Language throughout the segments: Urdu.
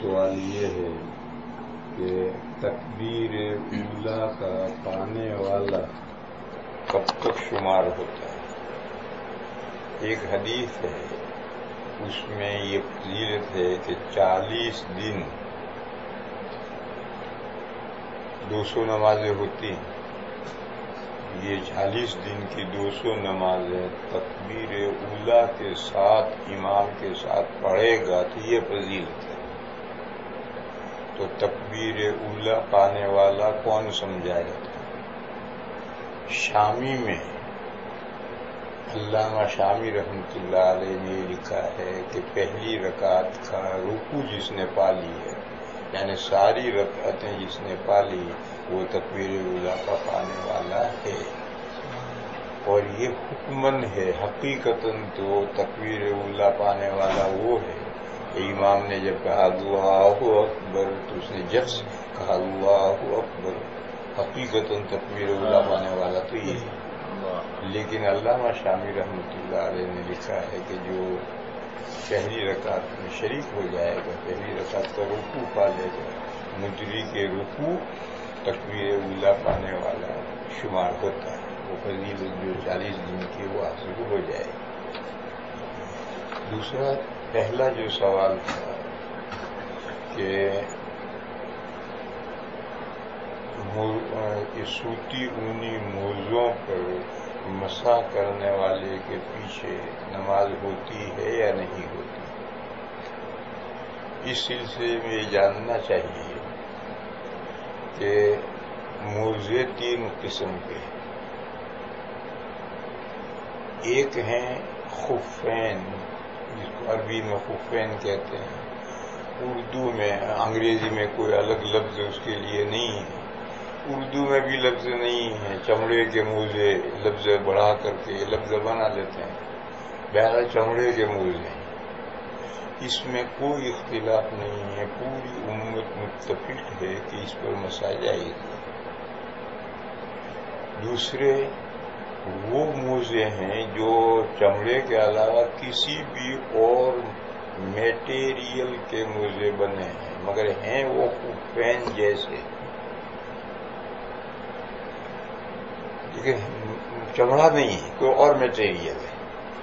سوال یہ ہے کہ تکبیر اولا کا پانے والا کب تک شمار ہوتا ہے؟ ایک حدیث ہے، اس میں یہ فضیلت ہے کہ 40 دن 200 نمازیں ہوتی ہیں. یہ 40 دن کی 200 نمازیں تکبیر اولا کے ساتھ امام کے ساتھ پڑھے گا تو یہ فضیلت ہے. تو تکبیر اولا پانے والا کون سمجھا جاتا ہے؟ شامی میں علامہ شامی رحمۃ اللہ علیہ نے لکھا ہے کہ پہلی رکعت کا رکوع جس نے پا لی ہے، یعنی ساری رکعتیں جس نے پا لی، وہ تکبیر اولا کا پانے والا ہے. اور یہ حکمن ہے، حقیقتاً تو تکبیر اولا پانے والا وہ ہے. امام نے جب کہا اللہ اکبر تو اس نے جب سے کہا اللہ اکبر، حقیقتاً تکبیر اولا پانے والا تو یہ ہے. لیکن علامہ شامی رحمۃ اللہ علیہ نے لکھا ہے کہ جو پہلی رکعت میں شریک ہو جائے گا، پہلی رکعت کا رکوع پا لے گا، مجری کے رکوع تکبیر اولا پانے والا شمار ہوتا ہے. وہ فضیلت جو 40 دن کی وہ حاصل ہو جائے گی. دوسرا، پہلا جو سوال تھا کہ سوتی اونی موزوں پر مسح کرنے والے کے پیچھے نماز ہوتی ہے یا نہیں ہوتی. اس سلسلے میں یہ جاننا چاہیے کہ موزے 3 قسم کے ہیں. ایک ہیں خفین، جس کو عربی میں خفین کہتے ہیں. اردو میں، انگریزی میں کوئی الگ لفظ اس کے لیے نہیں ہے. اردو میں بھی لفظ نہیں ہے. چمڑے کے موزے لفظ بڑھا کر کے لفظ بنا لیتے ہیں. بہرحال چمڑے کے موزے ہیں. اس میں کوئی اختلاف نہیں ہے، پوری امت متفق ہے کہ اس پر مسح جائز ہے. دوسرے وہ موزے ہیں جو چمڑے کے علاوہ کسی بھی اور میٹیریل کے موزے بنے ہیں، مگر ہیں وہ خفین جیسے، لیکن چمڑا نہیں ہے، کوئی اور میٹیریل ہے.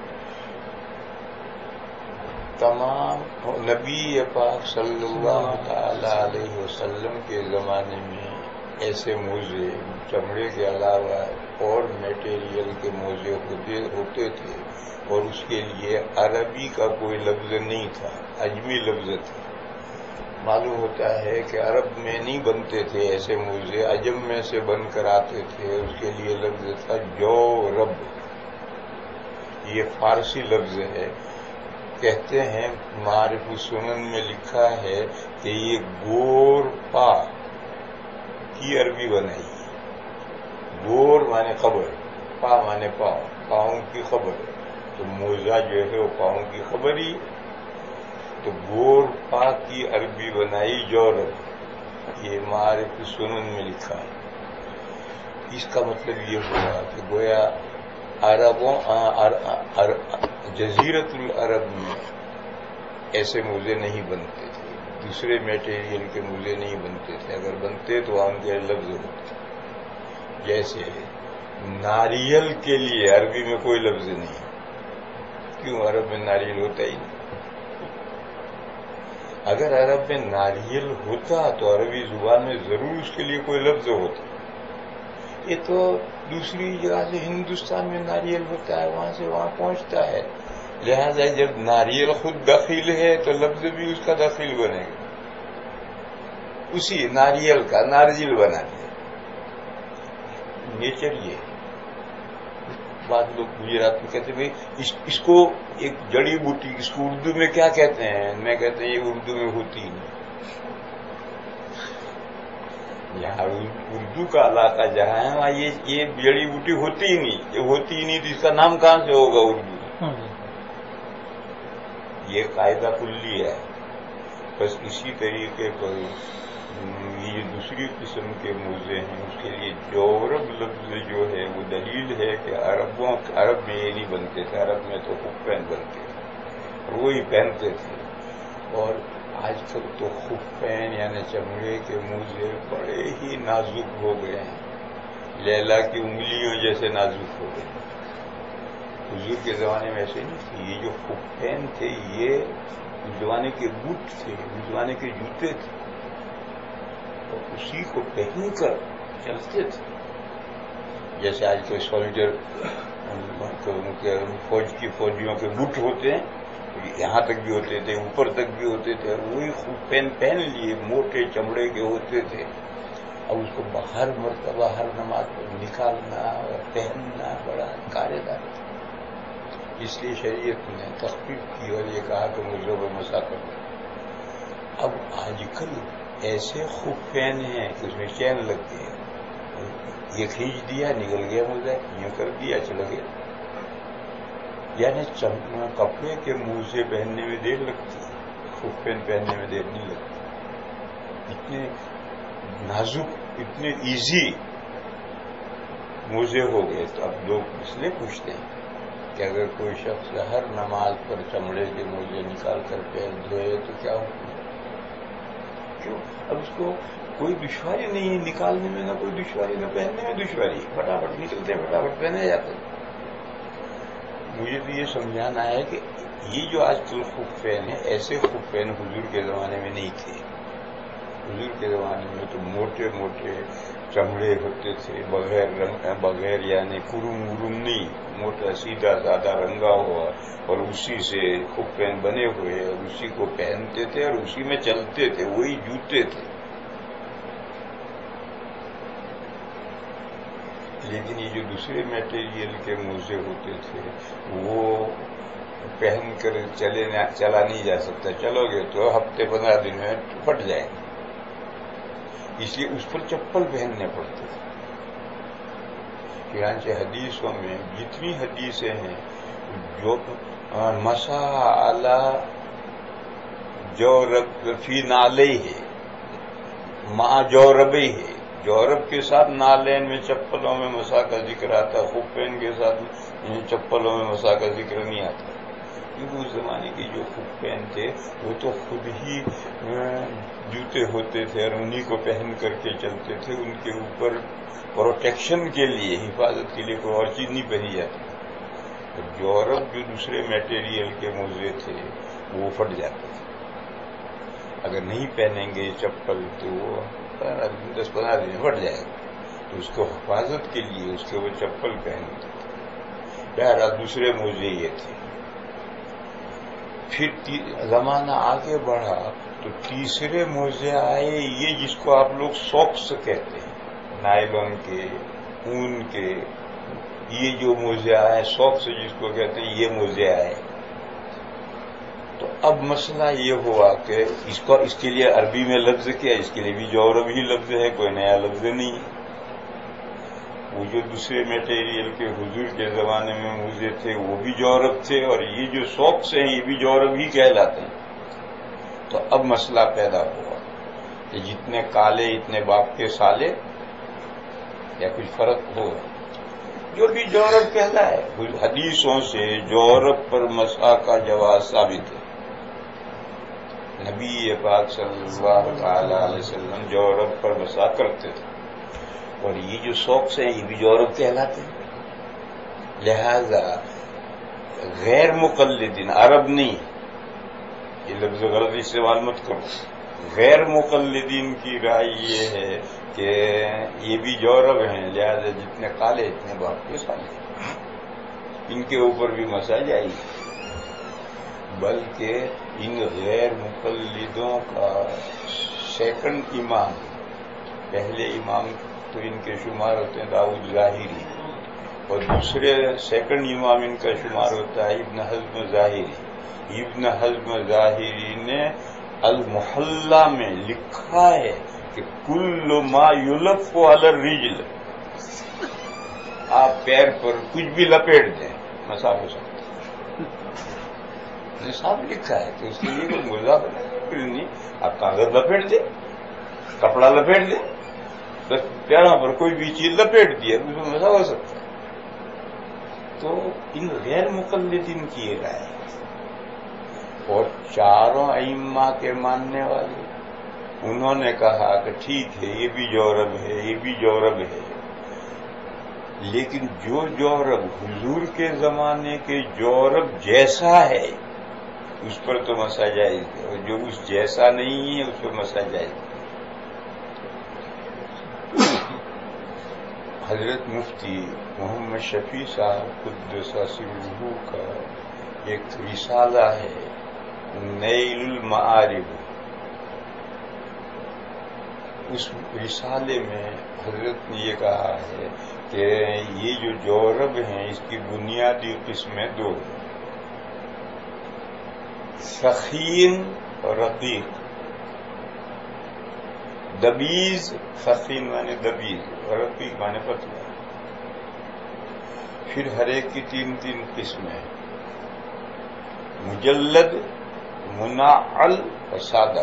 تمام نبی پاک صلی اللہ تعالی علیہ وسلم کے زمانے میں ایسے موزے چمڑے کے علاوہ اور میٹیریل کے موزے ہوتے تھے، اور اس کے لیے عربی کا کوئی لفظ نہیں تھا، عجمی لفظ تھا. معلوم ہوتا ہے کہ عرب میں نہیں بنتے تھے ایسے موزے، عجم میں سے بن کر آتے تھے. اس کے لیے لفظ تھا جورب. یہ فارسی لفظ ہے. کہتے ہیں معارف السنن میں لکھا ہے کہ یہ گور پا کی عربی بنائی ہے. گور مانے خبر، پا مانے پاؤں، پاؤں کی خبر. تو موزہ جو ہے وہ پاؤں کی خبر ہی. تو گور پا کی عربی بنائی جورب. یہ معارف السنن میں لکھا ہے. اس کا مطلب یہ ہوا کہ گویا عربوں جزیرت العرب میں ایسے موزے نہیں بنتے تھے، دوسرے میٹیریل کے موزے نہیں بنتے تھے. اگر بنتے تو ان کے لفظ ہوتے. جیسے ناریل کے لیے عربی میں کوئی لفظ نہیں. کیوں؟ عرب میں ناریل ہوتا ہی نہیں. اگر عرب میں ناریل ہوتا تو عربی زبان میں ضرور اس کے لیے کوئی لفظ ہوتا. یہ تو دوسری جگہ سے ہندوستان میں ناریل ہوتا ہے، وہاں سے وہاں پہنچتا ہے. لہذا جب ناریل خود داخل ہے تو لفظ بھی اس کا داخل بنے گا. اسی ناریل کا نارجل بنا دیا. نیچر یہ ہے. بعض لوگ گجرات میں کہتے ہیں اس کو ایک جڑی بوٹی، اس کو اردو میں کیا کہتے ہیں؟ میں کہتے ہیں یہ اردو میں ہوتی نہیں. یہاں اردو کا علاقہ جہاں ہے وہاں یہ جڑی بوٹی ہوتی ہی نہیں. یہ ہوتی ہی نہیں تو اس کا نام کہاں سے ہوگا اردو؟ یہ قاعدہ کلی ہے. بس اسی طریقے پر یہ دوسری قسم کے موزے ہیں، اس کے لیے جورب لفظ جو ہے وہ دلیل ہے کہ عرب میں یہ نہیں بنتے تھے. عرب میں تو خفین بنتے تھے اور وہی پہنتے تھے. اور آج کل تو خفین یعنی چمڑے کے موزے بڑے ہی نازک ہو گئے ہیں، لیلا کی انگلیوں جیسے نازک ہو گئے ہیں۔ حضور کے زمانے میں ایسے نہیں تھے، یہ جو خفین تھے یہ اس زمانے کے بوٹ تھے، اس زمانے کے جوتے تھے، اور اسی کو پہن کر چلتے تھے۔ جیسے آج کے سولجر فوجیوں کے بوٹ ہوتے ہیں، یہاں تک بھی ہوتے تھے، اوپر تک بھی ہوتے تھے، اور وہی خفین پہن لیے، موٹے چمڑے کے ہوتے تھے۔ اب اس کو ہر مرتبہ ہر نماز پر نکالنا اور پہننا بڑا کارے دار تھا۔ اس لیے شریعت نے تخفیف کی اور یہ کہا کہ موزوں پر مسح کرو۔ اب آج کل ایسے خفین ہیں کہ اس میں چین لگ گئی، یہ کھینچ دیا نکل گیا موزہ، یوں کر دیا چلا گیا۔ یعنی کپڑے کے موزے پہننے میں دیر لگتی ہے، خفین پہننے میں دیر نہیں لگتی۔ اتنے نازک، اتنے ایزی موزے ہو گئے۔ تو اب لوگ اس لیے پوچھتے ہیں کہ اگر کوئی شخص ہر نماز پر چمڑے کے موزے نکال کر پیر دھوئے تو کیا حکم ہے؟ کیوں؟ اب اس کو کوئی دشواری نہیں ہے نکالنے میں، نہ کوئی دشواری، نہ پہننے میں دشواری، فٹافٹ نکلتے ہیں، فٹافٹ پہنے جاتے ہیں۔ مجھے تو یہ سمجھانا ہے کہ یہ جو آج کل خفین ہیں، ایسے خفین حضور کے زمانے میں نہیں تھے۔ حضور کے زمانے میں تو موٹے موٹے چمڑے ہوتے تھے، بغیر یعنی کرم نہیں، موٹا سیدھا سادہ رنگا ہوا، اور اسی سے خفین بنے ہوئے، اور اسی کو پہنتے تھے اور اسی میں چلتے تھے، وہی جوتے تھے۔ لیکن یہ جو دوسرے میٹیریل کے موزے ہوتے تھے وہ پہن کر چلا نہیں جا سکتا، چلو گے تو ہفتے 15 دن میں پھٹ جائیں گے، اس لیے اس پر چپل پہننے پڑتے تھے۔ چنانچہ حدیثوں میں جتنی حدیثیں ہیں جو مسح علی جورب فی نعلیہ مع جوربیہ، جورب کے ساتھ نالین میں چپلوں میں مسح کا ذکر آتا ہے، خفین کے ساتھ چپلوں میں مسح کا ذکر نہیں آتا، کیونکہ اس زمانے کے جو خفین تھے وہ تو خود ہی جوتے ہوتے تھے اور انہی کو پہن کر کے چلتے تھے، ان کے اوپر پروٹیکشن کے لیے، حفاظت کے لیے کوئی اور چیز نہیں پہنی جاتی۔ جورب جو دوسرے میٹیریل کے موزے تھے وہ پھٹ جاتے تھے، اگر نہیں پہنیں گے چپل تو وہ 10-15 دن میں پھٹ جائے گا، تو اس کو حفاظت کے لیے اس کے وہ چپل پہنتے تھے۔ بہرحال دوسرے موزے یہ تھے۔ پھر زمانہ آگے بڑھا تو تیسرے موزے آئے، یہ جس کو آپ لوگ سوکس کہتے ہیں، نائلون کے، اون کے، یہ جو موزے آئے، سوکس جس کو کہتے ہیں، یہ موزے آئے۔ تو اب مسئلہ یہ ہوا کہ اس کے لیے عربی میں لفظ کیا، اس کے لیے بھی جورب ہی لفظ ہے، کوئی نیا لفظ نہیں ہے۔ وہ جو دوسرے میٹیریل کے حضور کے زمانے میں موزے تھے وہ بھی جورب تھے، اور یہ جو سوکس ہیں یہ بھی جورب ہی کہلاتے ہیں۔ تو اب مسئلہ پیدا ہوا کہ جتنے کالے اتنے باپ کے سالے، یا کچھ فرق ہو، جو بھی جورب کہتا ہے۔ حدیثوں سے جورب پر مسح کا جواز ثابت ہے، نبی پاک صلی اللہ تعالی علیہ وسلم جورب پر مسح کرتے تھے، اور یہ جو سوکس ہیں یہ بھی جورب کہلاتے ہیں۔ لہذا غیر مقلدین، عرب نہیں، یہ لفظ غلط استعمال مت کرو، غیر مقلدین کی رائے یہ ہے کہ یہ بھی جورب ہیں، لہذا جتنے کالے اتنے باپ کے سالے، ان کے اوپر بھی مسح جائے گی۔ بلکہ ان غیر مقلدوں کا سیکنڈ امام، پہلے امام تو ان کے شمار ہوتے ہیں داؤد ظاہری، اور دوسرے سیکنڈ امام ان کا شمار ہوتا ہے ابن حزم ظاہری۔ ابن حزم ظاہری نے المحلہ میں لکھا ہے کہ کل ما یلف علی الرجل، آپ پیر پر کچھ بھی لپیٹ دیں مسح ہو سکتا ہے، صاحب لکھا ہے، تو اس کے لیے کوئی مضاف نہیں، آپ کاغذ لپیٹ دیں، کپڑا لپیٹ دیں، بس پیروں پر کوئی بھی چیز لپیٹ دی ہے، اس میں مسح ہو سکتا ہے۔ تو ان غیر مقلدین کی یہ رائے ہے۔ اور چاروں ائمہ کے ماننے والے انہوں نے کہا کہ ٹھیک ہے یہ بھی جورب ہے، یہ بھی جورب ہے، لیکن جو جورب حضور کے زمانے کے جورب جیسا ہے اس پر تو مسا جائز ہے، اور جو اس جیسا نہیں ہے اس پر مسا جائز ہے۔ حضرت مفتی محمد شفیع صاحب قدس سرہ کا ایک رسالہ ہے نیل المعارف، اس رسالے میں حضرت نے یہ کہا ہے کہ یہ جو جورب ہیں اس کی بنیادی قسمیں دو ہیں، سخین اور رقیق۔ دبیز، سخین مانے دبیز اور رقیق مانے پتلا۔ پھر ہر ایک کی تین تین قسمیں، مجلد، منعل اور سادہ۔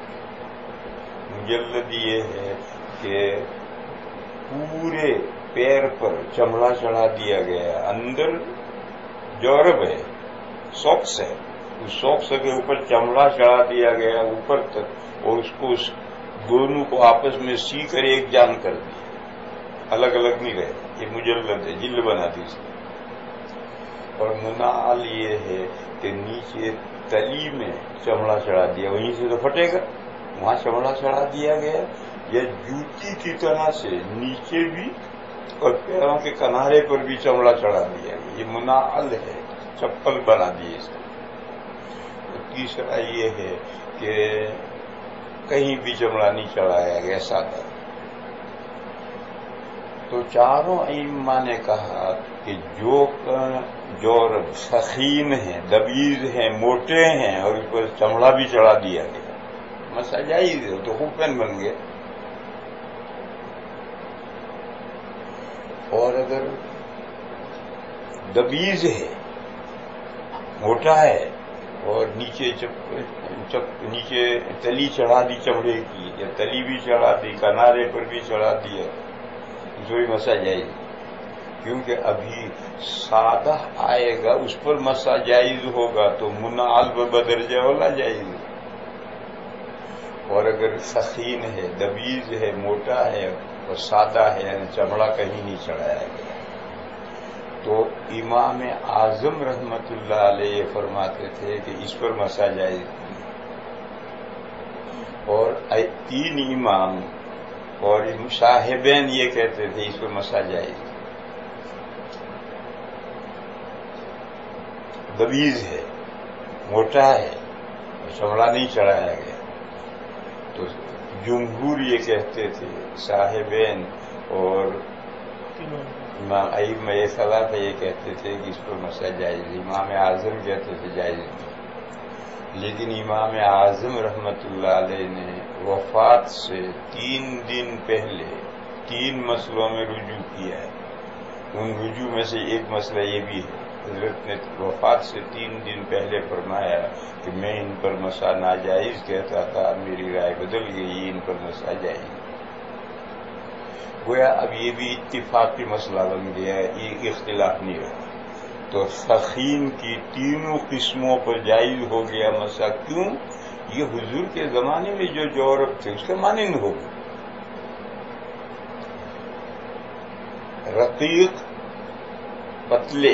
مجلد یہ ہے کہ پورے پیر پر چمڑا چڑھا دیا گیا، اندر جورب ہے، سوکس ہے، اس سوکس کے اوپر چمڑا چڑھا دیا گیا اوپر تک، اور اس کو دونوں کو آپس میں سی کر ایک جان کر دیا، الگ الگ نہیں رہے۔ یہ مجلد ہے، جلد بنا دی اس نے۔ اور منعل یہ ہے کہ نیچے تلی میں چمڑا چڑھا دیا، وہیں سے تو پھٹے گا، وہاں چمڑا چڑھا دیا گیا، یا جوتی کی طرح سے نیچے بھی اور پیروں کے کنارے پر بھی چمڑا چڑھا دیا گیا، یہ منعل ہے، چپل بنا دی اس نے۔ تیسرا یہ ہے کہ کہیں بھی چمڑا نہیں چڑھایا گیا، سادہ۔ تو چاروں ائمہ نے کہا کہ جو جورب سخین ہیں، دبیز ہیں، موٹے ہیں اور اس پر چمڑا بھی چڑھا دیا گیا، مسا جائز ہے، تو خوفین بن گئے۔ اور اگر دبیز ہے، موٹا ہے اور نیچے نیچے تلی چڑھا دی چمڑے کی، یا تلی بھی چڑھا دی، کنارے پر بھی چڑھا دیا، جو بھی مسا جائز، کیونکہ ابھی سادہ آئے گا اس پر مسا جائز ہوگا تو منعل بدرجہ اولا جائز۔ اور اگر سخین ہے، دبیز ہے، موٹا ہے اور سادہ ہے، یعنی چمڑا کہیں نہیں چڑھایا گیا، تو امام اعظم رحمت اللہ علیہ فرماتے تھے کہ اس پر مسا جائز نہیں، اور تین امام اور صاحبین یہ کہتے تھے اس پر مسا جائز۔ دبیز ہے، موٹا ہے اور چمڑا نہیں چڑھایا گیا، تو جمہور یہ کہتے تھے، صاحبین اور ائمہ ثلاثہ یہ کہتے تھے کہ اس پر مسا جائز، امام اعظم کہتے تھے جائز نہیں۔ لیکن امام اعظم رحمت اللہ علیہ نے وفات سے 3 دن پہلے 3 مسئلوں میں رجوع کیا ہے، ان رجوع میں سے ایک مسئلہ یہ بھی ہے، حضرت نے وفات سے 3 دن پہلے فرمایا کہ میں ان پر مسا ناجائز کہتا تھا، میری رائے بدل گئی، ان پر مسا جائز۔ گویا اب یہ بھی اتفاقی مسئلہ بن گیا ہے، یہ اختلاف نہیں رہا، تو سخین کی تینوں قسموں پر جائز ہو گیا مسا۔ کیوں؟ یہ حضور کے زمانے میں جو جورب تھے اس کے مانند ہو گئے۔ رقیق، پتلے،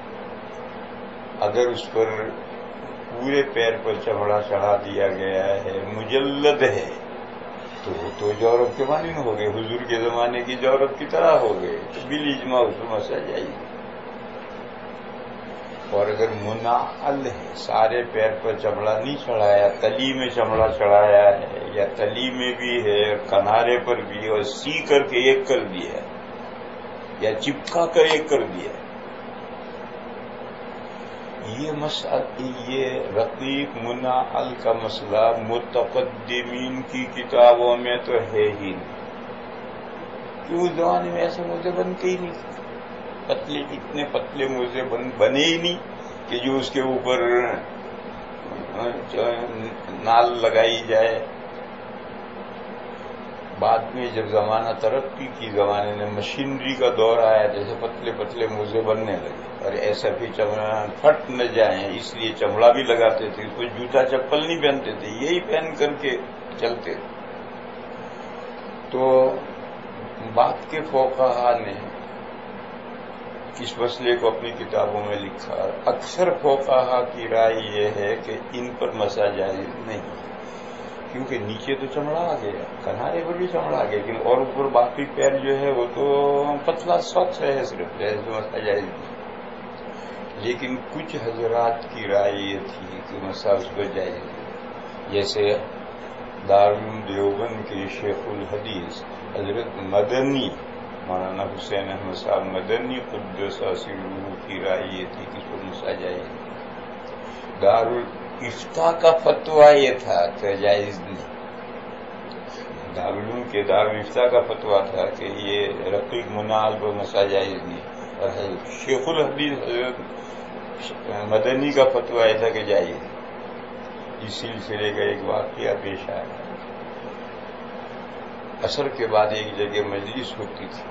اگر اس پر پورے پیر پر چمڑا چڑھا دیا گیا ہے، مجلد ہے، تو وہ تو جورب کے مانند ہو گئے، حضور کے زمانے کی جورب کی طرح ہو گئے، تو بالاجماع اس میں مسا جائز۔ اور اگر منعل ہے، سارے پیر پر چمڑا نہیں چڑھایا، تلی میں چمڑا چڑھایا ہے، یا تلی میں بھی ہے اور کنارے پر بھی، اور سی کر کے ایک کر دیا ہے یا چپکا کر ایک کر دیا ہے، یہ رقیق منعل کا مسئلہ متقدمین کی کتابوں میں تو ہے ہی نہیں، کیوں؟ اس زمانے میں ایسے موزے بنتے ہی نہیں، پتلے، اتنے پتلے موزے بنے ہی نہیں کہ جو اس کے اوپر نال لگائی جائے۔ بعد میں جب زمانہ ترقی کی، زمانے میں مشینری کا دور آیا، جیسے پتلے پتلے موزے بننے لگے، اور ایسا بھی چمڑا پھٹ نہ جائیں اس لیے چمڑا بھی لگاتے تھے، اس کو جوتا چپل نہیں پہنتے تھے، یہی پہن کر کے چلتے تھے۔ تو بعد کے فقہا نے اس مسئلے کو اپنی کتابوں میں لکھا۔ اکثر فقہا کی رائے یہ ہے کہ ان پر مسا جائز نہیں، کیونکہ نیچے تو چمڑا آ گیا، کنارے پر بھی چمڑا آ گیا، لیکن اور اوپر باقی پیر جو ہے وہ تو پتلا سخت ہے، صرف جیسے مسا جائز نہیں۔ لیکن کچھ حضرات کی رائے یہ تھی کہ مسا اس پر جائز نہیں، جیسے دارالعلوم دیوبند کے شیخ الحدیث حضرت مدنی، مولانا حسین احمد صاحب مدنی قدس سرہ کی رائے یہ تھی کہ اس پر مسا جائز نہیں۔ دارالافتاء کا فتویٰ یہ تھا کہ جائز نہیں، دارالعلوم کے دارالافتاء کا فتویٰ تھا کہ یہ رقیق منال پر مسا جائز نہیں، اور شیخ الحدیث حضرت مدنی کا فتویٰ یہ تھا کہ جائز نہیں۔ اس سلسلے کا ایک واقعہ پیش آیا۔ عصر کے بعد ایک جگہ مجلس ہوتی تھی،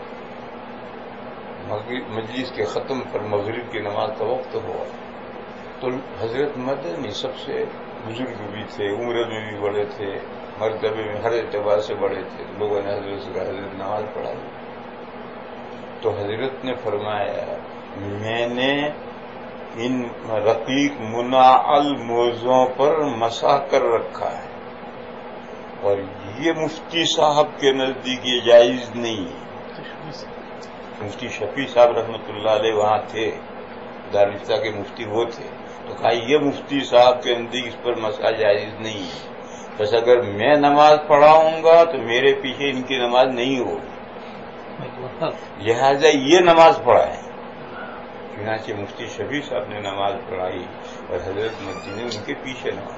مجلس کے ختم پر مغرب کی نماز کا وقت ہوا، تو حضرت مدنی سب سے بزرگ بھی تھے، عمر میں بھی بڑے تھے، مرتبے میں ہر اعتبار سے بڑے تھے، لوگوں نے حضرت سے کہا حضرت نماز پڑھائی، تو حضرت نے فرمایا میں نے ان رقیق منعل موضوعوں پر مسا کر رکھا ہے، اور یہ مفتی صاحب کے نزدیک یہ جائز نہیں ہے۔ مفتی شفیع صاحب رحمۃ اللہ علیہ وہاں تھے، دارالافتاء کے مفتی وہ تھے، تو کہا یہ مفتی صاحب کے نزدیک اس پر مسا جائز نہیں ہے، بس اگر میں نماز پڑھاؤں گا تو میرے پیچھے ان کی نماز نہیں ہوگی، لہذا یہ نماز پڑھائیں۔ چنانچہ مفتی شفیع صاحب نے نماز پڑھائی اور حضرت مدنی نے ان کے پیچھے نماز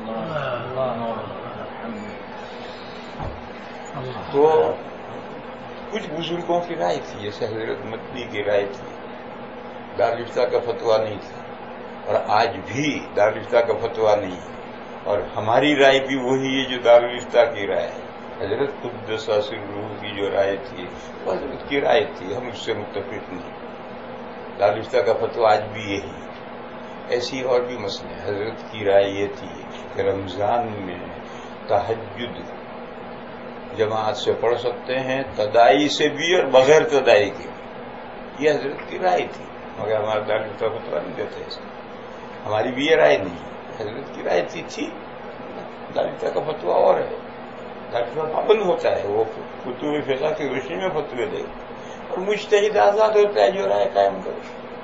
پڑھائی۔ تو کچھ بزرگوں کی رائے تھی، جیسے حضرت مدنی کی رائے تھی، دارالافتاء کا فتویٰ نہیں تھا، اور آج بھی دارالافتاء کا فتویٰ نہیں ہے، اور ہماری رائے بھی وہی ہے جو دارالافتاء کی رائے ہے۔ حضرت قدس سرہ کی جو رائے تھی وہ حضرت کی رائے تھی، ہم اس سے متفق نہیں۔ دارالافتاء کا فتویٰ آج بھی یہی ہے۔ ایسی اور بھی مسئلے، حضرت کی رائے یہ تھی کہ رمضان میں تہجد جماعت سے پڑھ سکتے ہیں، تدائی سے بھی اور بغیر تدائی کے، یہ حضرت کی رائے تھی، مگر ہمارا دارالافتاء فتویٰ نہیں دیتے اس کا، ہماری بھی یہ رائے نہیں ہے، حضرت کی رائے تھی۔ دارالافتاء کا فتویٰ اور ہے، دارالافتاء پابند ہوتا ہے، وہ کتب فقہ کی روشنی میں فتوے دے گا، اور مجتہد آزاد ہوتا ہے جو رائے قائم کرے۔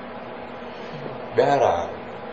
بہرحال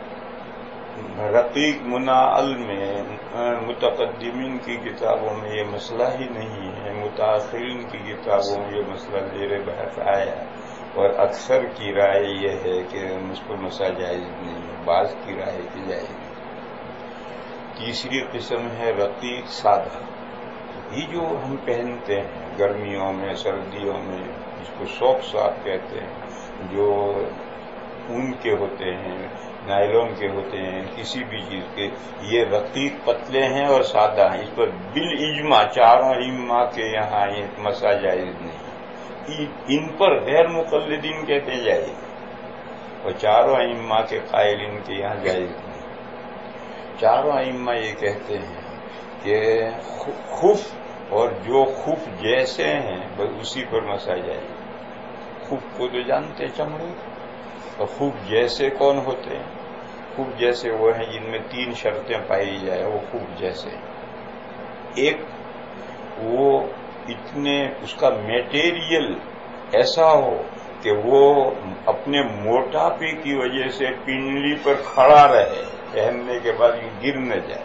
رقیق منعل میں متقدمین کی کتابوں میں یہ مسئلہ ہی نہیں ہے، متاخرین کی کتابوں میں یہ مسئلہ زیر بحث آیا، اور اکثر کی رائے یہ ہے کہ اس پر مسا جائز نہیں ہے، بعض کی رائے کی جائز نہیں۔ تیسری قسم ہے رقیق سادہ، یہ جو ہم پہنتے ہیں گرمیوں میں سردیوں میں، جس کو ساکس آپ کہتے ہیں، جو اون کے ہوتے ہیں، نائلون کے ہوتے ہیں، کسی بھی چیز کے، یہ رقیق پتلے ہیں اور سادہ ہیں، اس پر بالاجماع چاروں ائمہ کے یہاں یہ مسا جائز نہیں، ان پر غیر مقلدین کہتے ہیں جائز، اور چاروں ائمہ کے قائلین کے یہاں جائز نہیں۔ چاروں ائمہ یہ کہتے ہیں کہ خف اور جو خف جیسے ہیں بس اسی پر مسا جائز۔ خف کو تو جانتے چمڑے، اور خف جیسے کون ہوتے ہیں؟ خف جیسے وہ ہیں جن میں 3 شرطیں پائی جائیں، وہ خف جیسے ہیں۔ ایک، وہ اتنے اس کا میٹیریل ایسا ہو کہ وہ اپنے موٹاپے کی وجہ سے پنڈلی پر کھڑا رہے، پہننے کے بعد گر نہ جائے۔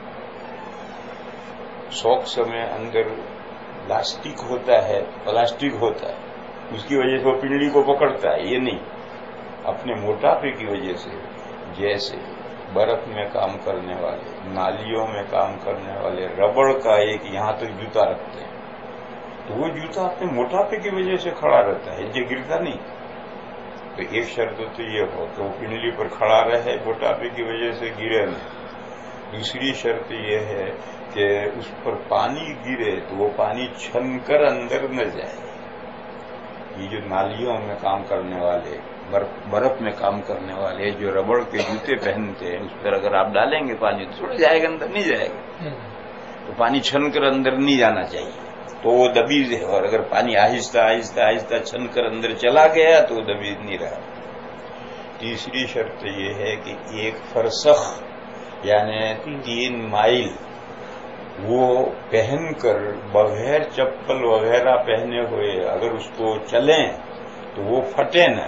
ساکس میں اندر لاسٹک ہوتا ہے، پلاسٹک ہوتا ہے، اس کی وجہ سے وہ پنڈلی کو پکڑتا ہے، یہ نہیں، اپنے موٹاپے کی وجہ سے، جیسے برف میں کام کرنے والے، نالیوں میں کام کرنے والے ربڑ کا ایک یہاں تک جوتا رکھتے ہیں، تو وہ جوتا اپنے موٹاپے کی وجہ سے کھڑا رہتا ہے، یہ گرتا نہیں۔ تو ایک شرط تو یہ ہو کہ وہ پنڈلی پر کھڑا رہے، موٹاپے کی وجہ سے گرے نہیں۔ دوسری شرط یہ ہے کہ اس پر پانی گرے تو وہ پانی چھن کر اندر نہ جائے. یہ جو نالیوں میں کام کرنے والے، برف میں کام کرنے والے جو ربڑ کے جوتے پہنتے ہیں، اس پر اگر آپ ڈالیں گے پانی تو تھوڑا جائے گا، اندر نہیں جائے گا. تو پانی چھن کر اندر نہیں جانا چاہیے، تو وہ دبیز ہے. اور اگر پانی آہستہ آہستہ آہستہ چھن کر اندر چلا گیا تو وہ دبیز نہیں رہا. تیسری شرط یہ ہے کہ 1 فرسخ یعنی 3 مائل وہ پہن کر بغیر چپل وغیرہ پہنے ہوئے اگر اس کو چلیں تو وہ پھٹے نہ.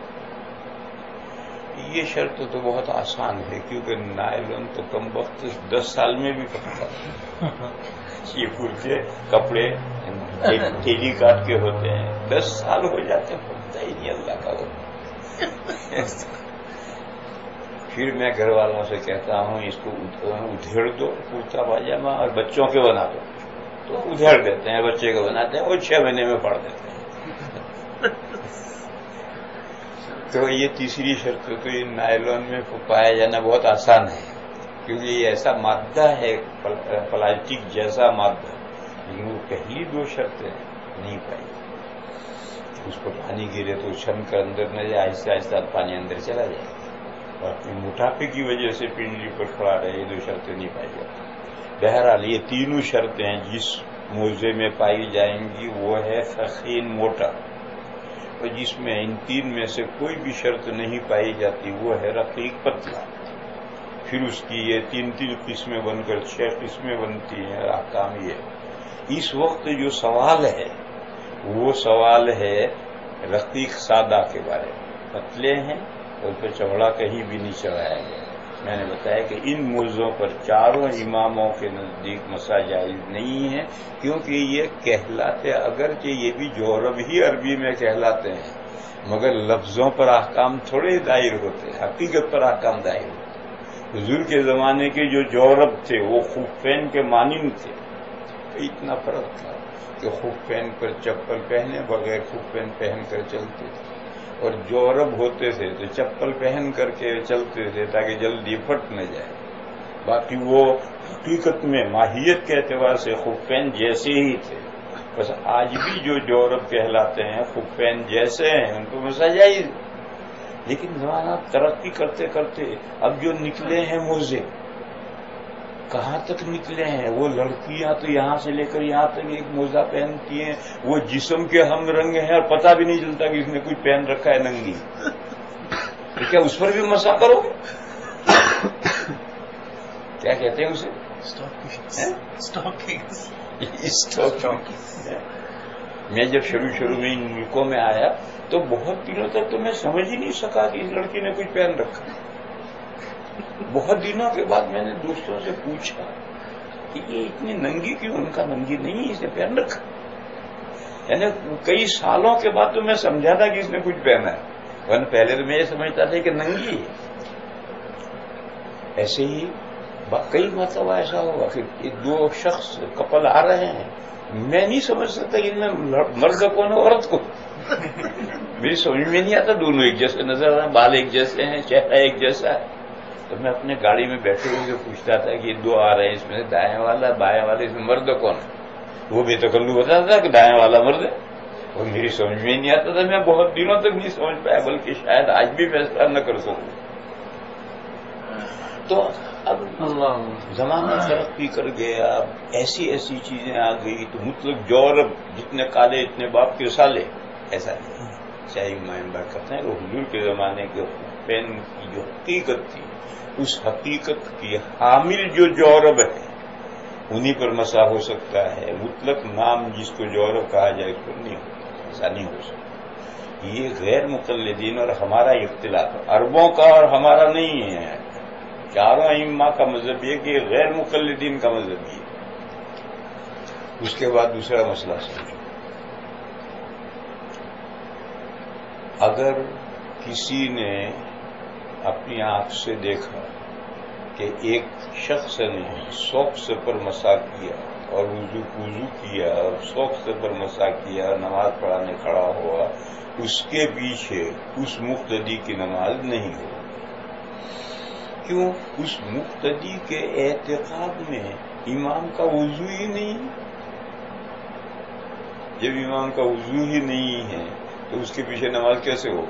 یہ شرط تو بہت آسان ہے، کیونکہ نائلون تو کم وقت 10 سال میں بھی پھٹتا ہے. یہ پورے کپڑے ٹیلی کاٹ کے ہوتے ہیں، 10 سال ہو جاتے ہیں، پھٹتا ہی نہیں اللہ کا وہ. پھر میں گھر والوں سے کہتا ہوں اس کو ادھیڑ دو کرتا پاجامہ اور بچوں کے بنا دو، تو ادھیڑ دیتے ہیں، بچے کے بناتے ہیں، وہ 6 مہینے میں پڑھ دیتے ہیں. تو یہ تیسری شرط. تو یہ نائلون میں پایا جانا بہت آسان ہے، کیونکہ یہ ایسا مادہ ہے پلاسٹک جیسا مادہ. لیکن وہ پہلی 2 شرطیں نہیں پائی. اس کو پانی گرے تو چھن کر اندر نہ جائے، آہستہ آہستہ پانی اندر چلا جائے، اور اپنے موٹاپے کی وجہ سے پنڈلی پر کھڑا رہے. یہ 2 شرطیں نہیں پائی جاتی. بہرحال یہ تینوں شرطیں جس موضوع میں پائی جائیں گی وہ ہے ثقیل موٹا، اور جس میں ان 3 میں سے کوئی بھی شرط نہیں پائی جاتی وہ ہے رقیق پتلا. پھر اس کی یہ 3 قسمیں بن کر 6 قسمیں بنتی ہیں. احکام یہ اس وقت جو سوال ہے وہ سوال ہے رقیق سادہ کے بارے میں. پتلے ہیں اور پہ چمڑا کہیں بھی نہیں چڑھایا گیا. میں نے بتایا کہ ان موضوعوں پر 4 اماموں کے نزدیک مسا جائز نہیں ہے، کیونکہ یہ کہلاتے، اگرچہ یہ بھی جورب ہی عربی میں کہلاتے ہیں، مگر لفظوں پر احکام تھوڑے دائر ہوتے ہیں، حقیقت پر احکام دائر ہوتے ہیں. حضور کے زمانے کے جو جورب تھے وہ خفین کے مانند تھے. اتنا فرق تھا کہ خفین پر چپل پہنے بغیر خفین پہن کر چلتے تھے، اور جورب ہوتے تھے تو چپل پہن کر کے چلتے تھے تاکہ جلدی پھٹ نہ جائے. باقی وہ حقیقت میں ماہیت کے اعتبار سے خفین جیسے ہی تھے. بس آج بھی جو جورب کہلاتے ہیں خفین جیسے ہیں، ان کو مسا جائز. لیکن زمانہ ترقی کرتے کرتے اب جو نکلے ہیں موزے، کہاں تک نکلے ہیں. وہ لڑکیاں تو یہاں سے لے کر یہاں تک ایک موزہ پہنتی ہیں، وہ جسم کے ہم رنگ ہیں اور پتہ بھی نہیں چلتا کہ اس نے کوئی پہن رکھا ہے ننگی. تو کیا اس پر بھی مسا کرو گے؟ کیا کہتے ہیں اسے؟ میں جب شروع میں ان ملکوں میں آیا تو بہت دنوں تک تو میں سمجھ ہی نہیں سکا کہ اس لڑکی نے کچھ پہن رکھا. بہت دنوں کے بعد میں نے دوستوں سے پوچھا کہ یہ اتنی ننگی کیوں؟ ان کا ننگی نہیں، اس نے پہن رکھا. یعنی کئی سالوں کے بعد تو میں سمجھا تھا کہ اس نے کچھ پہنا ہے، ورنہ پہلے تو میں یہ سمجھتا تھا کہ ننگی ہے. ایسے ہی کئی مرتبہ ایسا ہوگا کہ 2 شخص کپل آ رہے ہیں، میں نہیں سمجھ سکتا کہ ان میں مرد کون ہے عورت کون. میری سمجھ میں نہیں آتا. دونوں ایک جیسے نظر آ رہے ہیں، بال ایک جیسے ہیں، چہرہ ایک جیسا ہے. تو میں اپنے گاڑی میں بیٹھے ہوئے سے پوچھتا تھا کہ یہ 2 آ رہے ہیں، اس میں دائیں والا بائیں والا، اس میں مرد کون ہے؟ وہ بے تکلف بتاتا تھا کہ دائیں والا مرد ہے، اور میری سمجھ میں نہیں آتا تھا. میں بہت دنوں تک نہیں سمجھ پایا، بلکہ شاید آج بھی فیصلہ نہ کر سکوں. تو اب زمانہ ترقی کر گیا، اب ایسی چیزیں آ گئی تو مطلب جورب جتنے کالے اتنے باپ کے سالے، ایسا نہیں. شاہی مائنبر کرتے ہیں کہ حضور کے زمانے کے پین کی جو حقیقت تھی، اس حقیقت کی حامل جو جورب ہے انہی پر مسا ہو سکتا ہے. مطلق نام جس کو جورب کہا جائے اس پر نہیں ہوتا، ایسا نہیں ہو سکتا. یہ غیر مقلدین اور ہمارا اختلاف عربوں کا اور ہمارا نہیں ہے. 4 ائمہ کا مذہب یہ کہ غیر مقلدین کا مذہب یہ. اس کے بعد دوسرا مسئلہ سمجھو. اگر کسی نے اپنی آنکھ سے دیکھا کہ ایک شخص نے سوکس پر مسا کیا اور وضو کیا اور سوکس پر مسا کیا اور نماز پڑھانے کھڑا ہوا، اس کے پیچھے اس مقتدی کی نماز نہیں ہوگی. کیوں؟ اس مقتدی کے اعتقاد میں امام کا وضو ہی نہیں. جب امام کا وضو ہی نہیں ہے تو اس کے پیچھے نماز کیسے ہو؟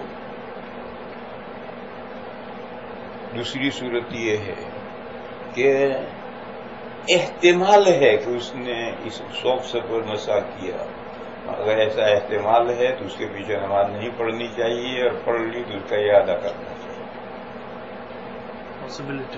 دوسری صورت یہ ہے کہ احتمال ہے کہ اس نے اس شوق سے پر مسا کیا. اگر ایسا احتمال ہے تو اس کے پیچھے نماز نہیں پڑھنی چاہیے، اور پڑھ لی تو اس کا یہ ادا کرنا چاہیے. پاسبلٹی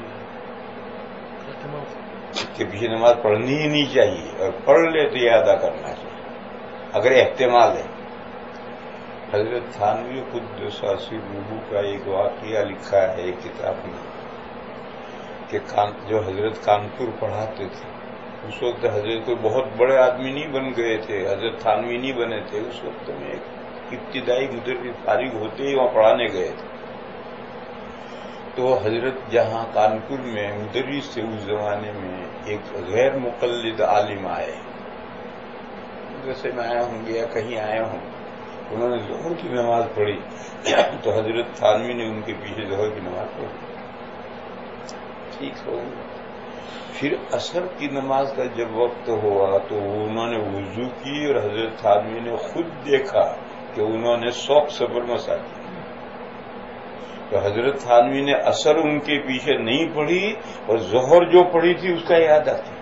اس کے پیچھے نماز پڑھنی ہی نہیں چاہیے، اور پڑھ لے تو یہ ادا کرنا چاہیے اگر احتمال ہے. حضرت تھانوی قدس سرہ کا ایک واقعہ لکھا ہے ایک کتاب میں کہ جو حضرت کانپور پڑھاتے تھے اس وقت حضرت کوئی بہت بڑے آدمی نہیں بن گئے تھے، حضرت تھانوی نہیں بنے تھے. اس وقت میں ایک ابتدائی مدرس فارغ ہوتے ہی وہاں پڑھانے گئے تھے. تو حضرت جہاں کانپور میں مدرس تھے اس زمانے میں ایک غیر مقلد عالم آئے. جیسے میں آیا ہوں یا کہیں آیا ہوں، انہوں نے ظہر کی نماز پڑھی تو حضرت تھانوی نے ان کے پیچھے ظہر کی نماز پڑھی. ٹھیک ہو. پھر عصر کی نماز کا جب وقت ہوا تو انہوں نے وضو کی، اور حضرت تھانوی نے خود دیکھا کہ انہوں نے شوق صبر مسا کی. تو حضرت تھانوی نے عصر ان کے پیچھے نہیں پڑھی، اور ظہر جو پڑھی تھی اس کا اعادہ تھی.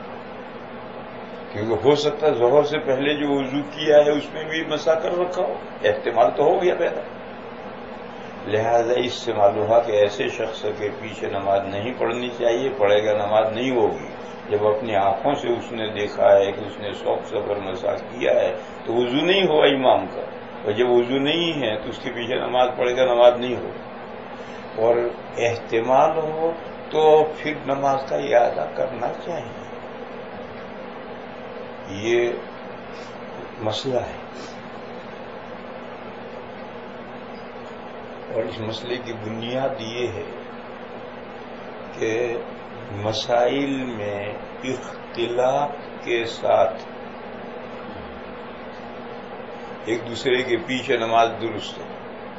کیونکہ ہو سکتا ہے ظہر سے پہلے جو وضو کیا ہے اس میں بھی مسا کر رکھا ہو، احتمال تو ہو گیا پیدا. لہذا اس سے معلوم ہوا کہ ایسے شخص کے پیچھے نماز نہیں پڑھنی چاہیے. پڑھے گا نماز نہیں ہوگی. جب اپنی آنکھوں سے اس نے دیکھا ہے کہ اس نے شوق صبر مسا کیا ہے تو وضو نہیں ہوا امام کا، اور جب وضو نہیں ہے تو اس کے پیچھے نماز پڑھے گا نماز نہیں ہو. اور احتمال ہو تو پھر نماز کا اعادہ کرنا چاہیے. یہ مسئلہ ہے، اور اس مسئلے کی بنیاد یہ ہے کہ مسائل میں اختلاف کے ساتھ ایک دوسرے کے پیچھے نماز درست ہے.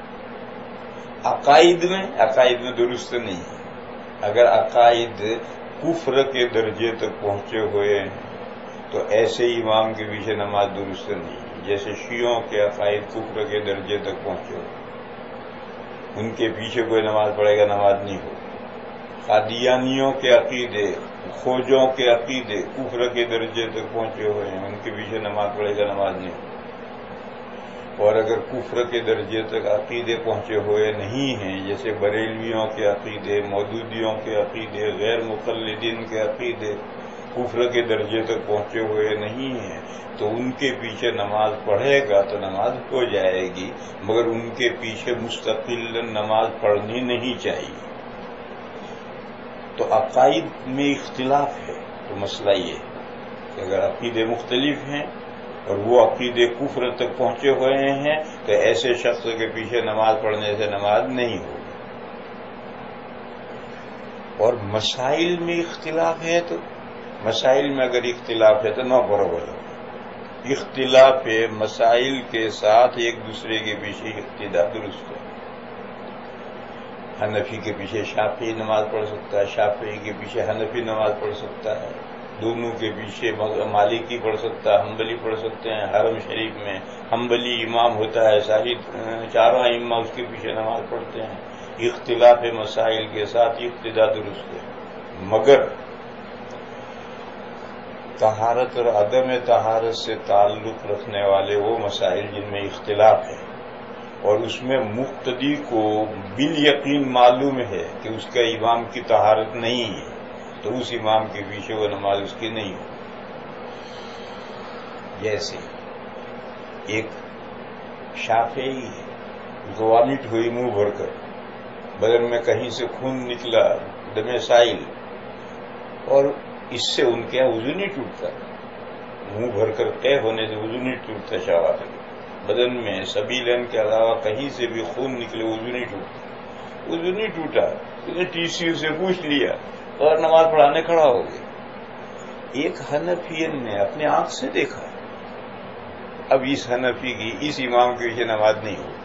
عقائد میں درست نہیں ہے. اگر عقائد کفر کے درجے تک پہنچے ہوئے ہیں تو ایسے امام کے پیچھے نماز درست نہیں ہے. جیسے شیعوں کے عقائد کفر کے درجے تک پہنچے ہوئے، ان کے پیچھے کوئی نماز پڑھے گا نماز نہیں ہوگی. قادیانیوں کے عقیدے، خوجوں کے عقیدے کفر کے درجے تک پہنچے ہوئے ہیں، ان کے پیچھے نماز پڑھے گا نماز نہیں ہوگی. اور اگر کفر کے درجے تک عقیدے پہنچے ہوئے نہیں ہیں، جیسے بریلویوں کے عقیدے، مودودیوں کے عقیدے، غیر مقلدین کے عقیدے کفر کے درجے تک پہنچے ہوئے نہیں ہیں، تو ان کے پیچھے نماز پڑھے گا تو نماز ہو جائے گی، مگر ان کے پیچھے مستقل نماز پڑھنی نہیں چاہیے. تو عقائد میں اختلاف ہے. تو مسئلہ یہ کہ اگر عقیدے مختلف ہیں اور وہ عقیدے کفر تک پہنچے ہوئے ہیں تو ایسے شخص کے پیچھے نماز پڑھنے سے نماز نہیں ہوگی. اور مسائل میں اختلاف ہے تو مسائل میں اگر اختلاف ہے تو نو برابر ہو. اختلاف مسائل کے ساتھ ایک دوسرے کے پیچھے اقتداء درست ہے. حنفی کے پیچھے شافعی نماز پڑھ سکتا ہے، شافعی کے پیچھے حنفی نماز پڑھ سکتا ہے، دونوں کے پیچھے مالکی پڑھ سکتا ہے، حنبلی پڑھ سکتے ہیں. حرم شریف میں حنبلی امام ہوتا ہے، ساری چاروں ائمہ اس کے پیچھے نماز پڑھتے ہیں. اختلاف مسائل کے ساتھ اقتداء درست ہے. مگر طہارت اور عدم طہارت سے تعلق رکھنے والے وہ مسائل جن میں اختلاف ہے اور اس میں مقتدی کو بالیقین معلوم ہے کہ اس کا امام کی طہارت نہیں ہے تو اس امام کے پیچھے وہ نماز اس کی نہیں ہو. جیسے ایک شافعی ہے، وامٹ ہوئی منہ بھر کر، بدن میں کہیں سے خون نکلا، دم سائل، اور اس سے ان کے وضو نہیں ٹوٹتا. منہ بھر کر طے ہونے سے وضو نہیں ٹوٹتا. شاوات بدن میں سبیلن کے علاوہ کہیں سے بھی خون نکلے وضو نہیں ٹوٹتا. وضو نہیں ٹوٹا، انہیں ٹی سی سے پوچھ لیا اور نماز پڑھانے کھڑا ہو گیا. ایک حنفین نے اپنے آنکھ سے دیکھا، اب اس حنفی کی اس امام کے پیچھے نماز نہیں ہوگی.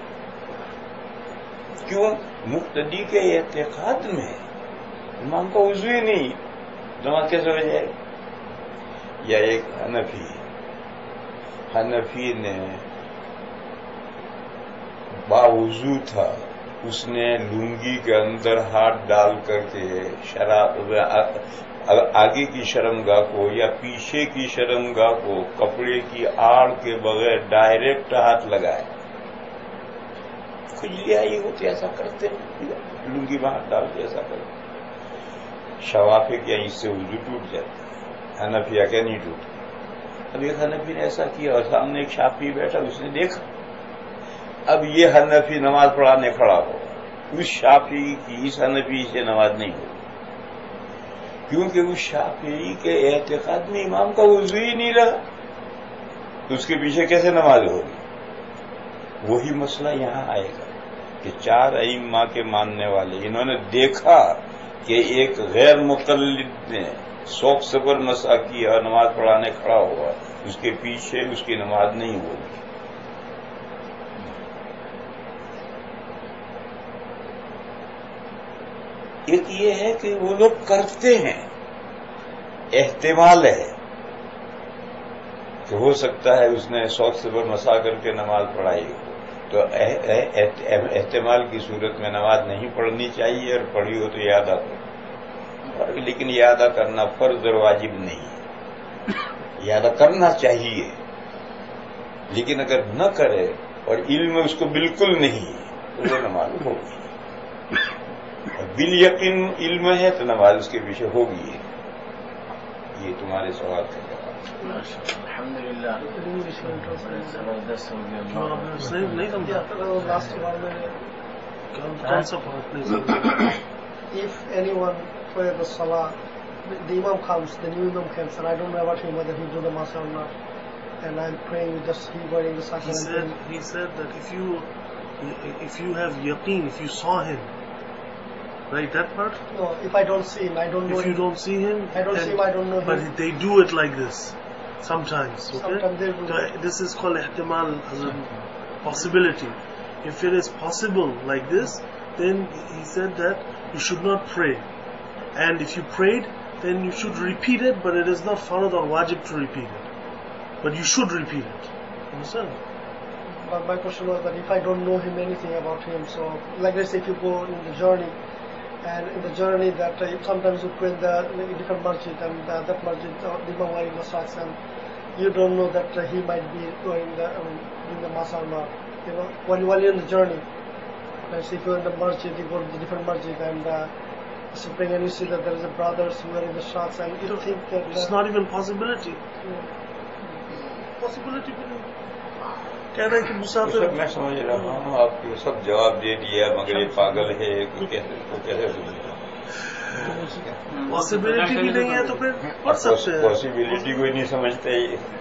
کیوں؟ مقتدی کے اعتقاد میں امام کا وضو ہی نہیں، نماز کیسے ہو جائے گی؟ یا ایک حنفی نے باوضو تھا، اس نے لنگی کے اندر ہاتھ ڈال کر کے آگے کی شرمگاہ کو یا پیچھے کی شرمگاہ کو کپڑے کی آڑ کے بغیر ڈائریکٹ ہاتھ لگائے. کھجلی آئی ہوتی ایسا کرتے ہیں، لنگی میں ہاتھ ڈال کے ایسا کرتے. شوافی کیا اس سے وضو ٹوٹ جاتا ہے، حنفیہ کیا نہیں ٹوٹتا. اب ایک حنفی نے ایسا کیا اور سامنے ایک شافعی بیٹھا، اس نے دیکھا. اب یہ حنفی نماز پڑھانے کھڑا ہو، اس شافعی کی اس حنفی سے نماز نہیں ہوگی، کیونکہ اس شافعی کے اعتقاد میں امام کا وضو ہی نہیں رہا، تو اس کے پیچھے کیسے نماز ہوگی. وہی مسئلہ یہاں آئے گا کہ 4 ائمہ کے ماننے والے انہوں نے دیکھا کہ ایک غیر مقلد نے سوک صبر مسا کیا اور نماز پڑھانے کھڑا ہوا، اس کے پیچھے اس کی نماز نہیں ہوگی. ایک یہ ہے کہ وہ لوگ کرتے ہیں، احتمال ہے کہ ہو سکتا ہے اس نے سوک صبر مسا کر کے نماز پڑھائی ہو، تو احتمال کی صورت میں نماز نہیں پڑھنی چاہیے، اور پڑھی ہو تو یاد کرو، لیکن یاد کرنا فرض اور واجب نہیں ہے. یاد کرنا چاہیے، لیکن اگر نہ کرے اور علم اس کو بالکل نہیں تو وہ نماز ہوگی. اور بالیقین علم ہے تو نماز اس کے پیچھے ہوگی. یہ تمہارے سوال کا جواب. الحمدللہ. If anyone prays the salah, the imam comes, the new imam comes, and I don't know about him whether he do the masah or not, and I'm praying with just he wearing the socks. He said that if you have yaqeen, if you saw him, right, that part? No, if I don't see him, I don't know if him. you don't see him, I don't see him, I don't know him. But they do it like this sometimes. Okay? Sometimes they do. So this is called ihtimal, as a possibility. If it is possible like this, then he said that you should not pray. And if you prayed, then you should repeat it, but it is not farad or wajib to repeat it. But you should repeat it. Understand? But my question was that if I don't know him, anything about him, so like let's say if you go in the journey, and in the journey that sometimes you pray in the different masjid, and that masjid, the imam wearing the socks, and you don't know that he might be doing the masah or not. You know, while you're in the journey, let's say if you're in the masjid, you go to the different masjid, and spring, and you see that there is a brothers wearing the socks, and you think that it's not even possibility. Possibility بھی نہیں. کہہ رہے کہ مسافر. میں سمجھ رہا ہوں آپ کو سب جواب دے دیا، مگر یہ پاگل ہے کو کیسے سمجھا. پاسبلٹی بھی نہیں ہے تو پھر پڑھ سکتے ہیں. پاسبلٹی کوئی نہیں سمجھتا.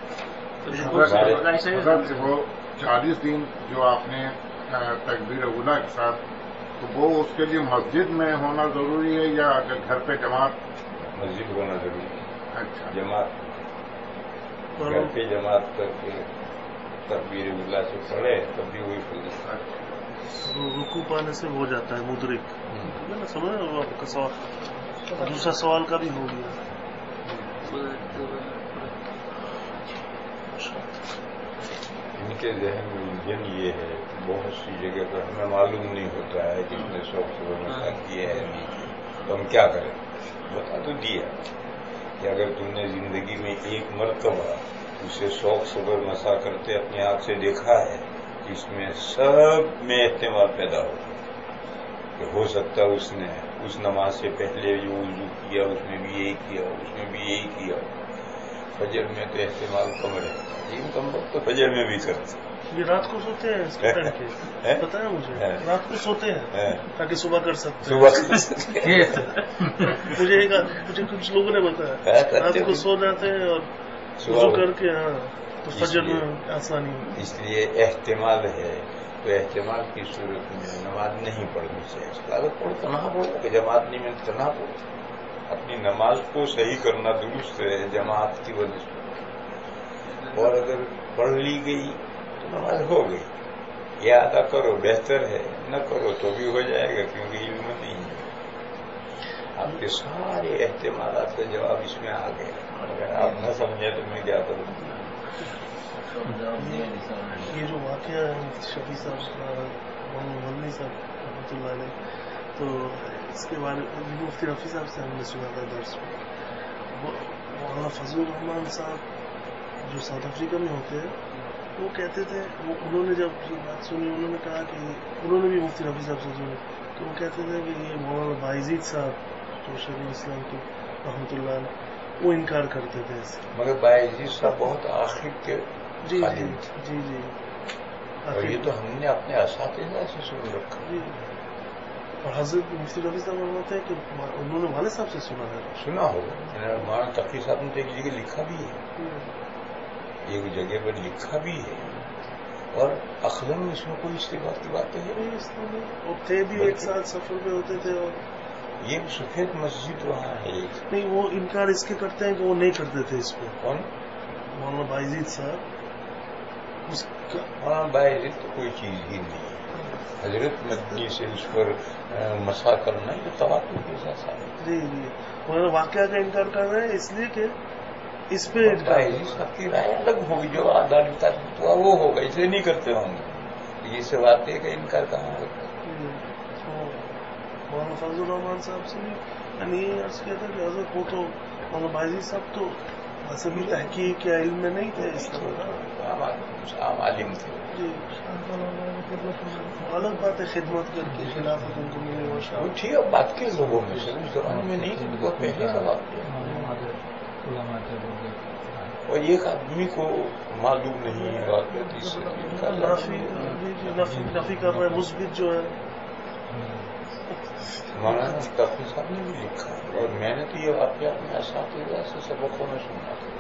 وہ 40 دن جو آپ نے تکبیر اولیٰ کے ساتھ، تو وہ اس کے لیے مسجد میں ہونا ضروری ہے یا گھر پہ جماعت؟ مسجد ہونا ضروری ہے. اچھا، جماعت گھر پہ جماعت کر کے تکبیر اولیٰ سے پڑھے تب بھی وہی فضیلت. رکوع پانے سے ہو جاتا ہے مدرک. سمجھ رہے ہو آپ کا سوال؟ دوسرا سوال کا بھی ہو گیا. ان کے ذہن میں الجھن یہ ہے کہ بہت سی جگہ پر ہمیں معلوم نہیں ہوتا ہے کہ ہم نے شوق سے مسا کیا ہے نہیں کیا، تو ہم کیا کریں. بتا تو دیا کہ اگر تم نے زندگی میں ایک مرتبہ اسے شوق صبر مسا کرتے اپنی آنکھ سے دیکھا ہے، اس میں سب میں احتمال پیدا ہو کہ ہو سکتا ہے اس نے اس نماز سے پہلے جو وضو کیا اس میں بھی یہی کیا، اس میں بھی یہی کیا. فجر میں تو احتمال کم رہتا ہے، ان کم وقت تو فجر میں بھی کرتے. یہ رات کو سوتے ہیں اس کو پہن کے، پتا ہے مجھے رات کو سوتے ہیں تاکہ صبح کر سکتے ہیں. مجھے کچھ لوگوں نے بتایا رات کو سو جاتے ہیں اور وضو کر کے تو فجر میں آسانی. اس لیے احتمال ہے، تو احتمال کی صورت میں نماز نہیں پڑھنی چاہیے. اگر پڑھ تنہا پڑھو کہ جماعت نہیں میں تنہا پڑھو. اپنی نماز کو صحیح کرنا درست ہے جماعت کی وجہ سے، اور اگر پڑھ لی گئی تو نماز ہو گئی. یہ ادا کرو بہتر ہے، نہ کرو تو بھی ہو جائے گا کیونکہ علم نہیں ہے. آپ کے سارے احتمالات کا جواب اس میں آ گئے. اگر آپ نہ سمجھے تو میں کیا کروں. یہ جو واقعہ ہے شفیع صاحب مولوی صاحب رحمۃ اللہ علیہ، تو اس کے بارے میں مفتی رفیع صاحب سے ہم نے سنا تھا درس میں. مولانا فضل الرحمان صاحب جو ساؤتھ افریقہ میں ہوتے ہیں، وہ کہتے تھے، انہوں نے جب یہ بات سنی انہوں نے کہا کہ انہوں نے بھی مفتی رفیع صاحب سے سنی، تو وہ کہتے تھے کہ یہ مولانا باعزید صاحب جو شیخ الاسلام کے رحمۃ اللہ علیہ وہ انکار کرتے تھے اس سے. مگر باعزید صاحب بہت آخر کے جی خادم تھے. جی جی اور یہ تو ہم نے اپنے اساتذہ سے سن رکھا. جی. اور حضرت مفتی رفیع صاحب ہوتے ہیں کہ انہوں نے والد صاحب سے سنا ہے. سنا ہوگا. مولانا تقی صاحب نے تو ایک جگہ لکھا بھی ہے، ایک جگہ پر لکھا بھی ہے، اور اخلاق میں اس میں کوئی استفاد کی باتیں ہیں. اور تھے بھی ایک ساتھ سفر میں ہوتے تھے. اور یہ سفید مسجد وہاں ہے. نہیں، وہ انکار اس کے کرتے ہیں کہ وہ نہیں کرتے تھے اس پہ. کون؟ مولانا باعزید صاحب. اس کا مولانا باعزید تو کوئی چیز ہی نہیں ہے. حضرت مدنی سے اس پر مسا کرنا یہ تواتر کے ساتھ ہے. جی جی مولانا واقعہ کا انکار کر رہے ہیں اس لیے کہ اس پہ باعزید صاحب کی رائے الگ ہوگی، جو عدالت ہوا وہ ہوگا، اس لیے نہیں کرتے ہوں گے. یہ سے واقعے کا انکار کہاں ہوتا ہے. مولانا فضل الرحمان صاحب سے بھی یعنی یہ عرض کیا تھا کہ حضرت وہ تو مولانا باعزید صاحب تو ویسے بھی تحقیق یا علم میں نہیں تھے، اس طرح عام عالم تھے. جی الگ بات ہے خدمت کر کے خلافت ان کو ملی. وہ ٹھیک ہے، بات کے لوگوں میں سے اس زمانے میں نہیں تھے، وہ پہلے کا واقعہ. اور ایک آدمی کو معلوم نہیں ہے واقعہ نفی کر رہے ہیں مثبت جو ہے. مولانا تقی صاحب نے بھی لکھا، اور میں نے تو یہ واقعہ اپنے اساتذہ سے سبقوں میں سنا تھا.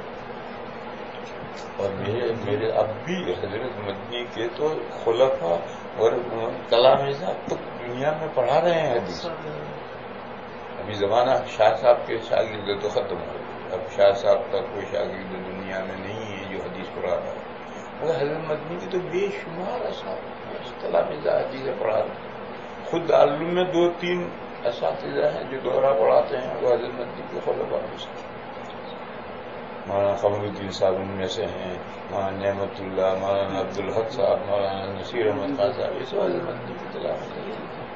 اور میرے اب بھی حضرت مدنی کے تو خلفاء اور کلام صاحب تو دنیا میں پڑھا رہے ہیں حدیث. ابھی زمانہ شاہ صاحب کے شاگرد تو ختم ہو گئے. اب شاہ صاحب کا کوئی شاگرد دنیا میں نہیں ہے جو حدیث پڑھا رہا ہے. مگر حضرت مدنی کی تو بے شمار کلام حدیث پڑھا رہے ہیں. خود عالم میں 2-3 اساتذہ ہیں جو دوہرا پڑھاتے ہیں، وہ حضرت مدنی کے خلفاء میں سے. مولانا قمر الدین صاحب ان میں سے ہیں، مولانا نعمت اللہ، مولانا عبدالحق صاحب، مولانا نصیر احمد خان صاحب، یہ سب حضرت مدنی کی تلاوت ہے.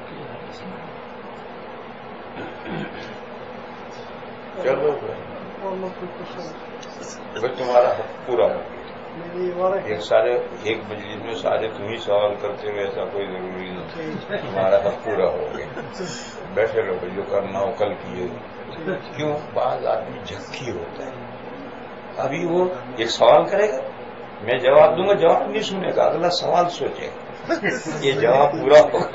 چلو بھائی تمہارا حق پورا ہو گیا. ایک مجلس میں سارے تم ہی سوال کرتے ہوئے ایسا کوئی ضروری نہیں. تمہارا حق پورا ہو گیا. بیٹھے رہو، جو کرنا ہو کل کیے. کیوں؟ بعض آدمی جھکی ہوتا ہے. ابھی وہ ایک سوال کرے گا، میں جواب دوں گا، جواب نہیں سنے گا، اگلا سوال سوچے گا، یہ جواب پورا ہوگا.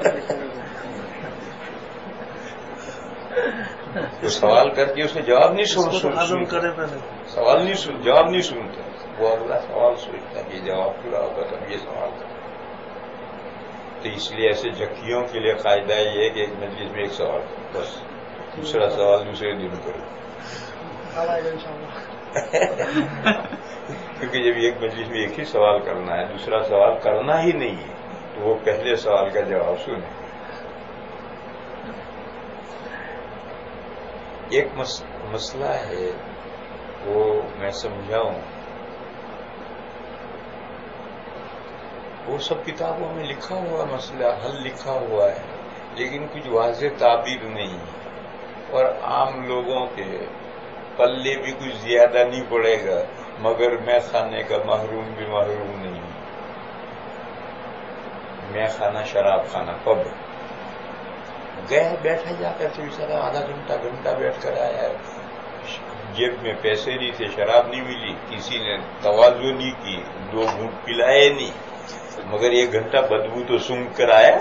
تو سوال کر کے اسے جواب نہیں سوال جواب نہیں سنتا، وہ اگلا سوال سوچتا ہے، یہ جواب پورا ہوگا تب یہ سوال کرتا. تو اس لیے ایسے جھکیوں کے لیے قاعدہ یہ ہے کہ ایک مجلس میں ایک سوال کرو، بس دوسرا سوال دوسرے دن کرو. کیونکہ جب ایک مجلس میں ایک ہی سوال کرنا ہے، دوسرا سوال کرنا ہی نہیں ہے، تو وہ پہلے سوال کا جواب سنے. ایک مسئلہ ہے وہ میں سمجھاؤں، وہ سب کتابوں میں لکھا ہوا مسئلہ حل لکھا ہوا ہے، لیکن کچھ واضح تعبیر نہیں ہے، اور عام لوگوں کے پلے بھی کچھ زیادہ نہیں پڑے گا، مگر میں خانے کا محروم بھی محروم نہیں. میں خانہ شراب خانہ پب گیا، بیٹھا جا کر کے بیچارہ آدھا گھنٹہ بیٹھ کر آیا. جیب میں پیسے نہیں تھے، شراب نہیں ملی، کسی نے تواضع نہیں کی، 2 گھونٹ پلائے نہیں، مگر 1 گھنٹہ بدبو تو سونگھ کر آیا.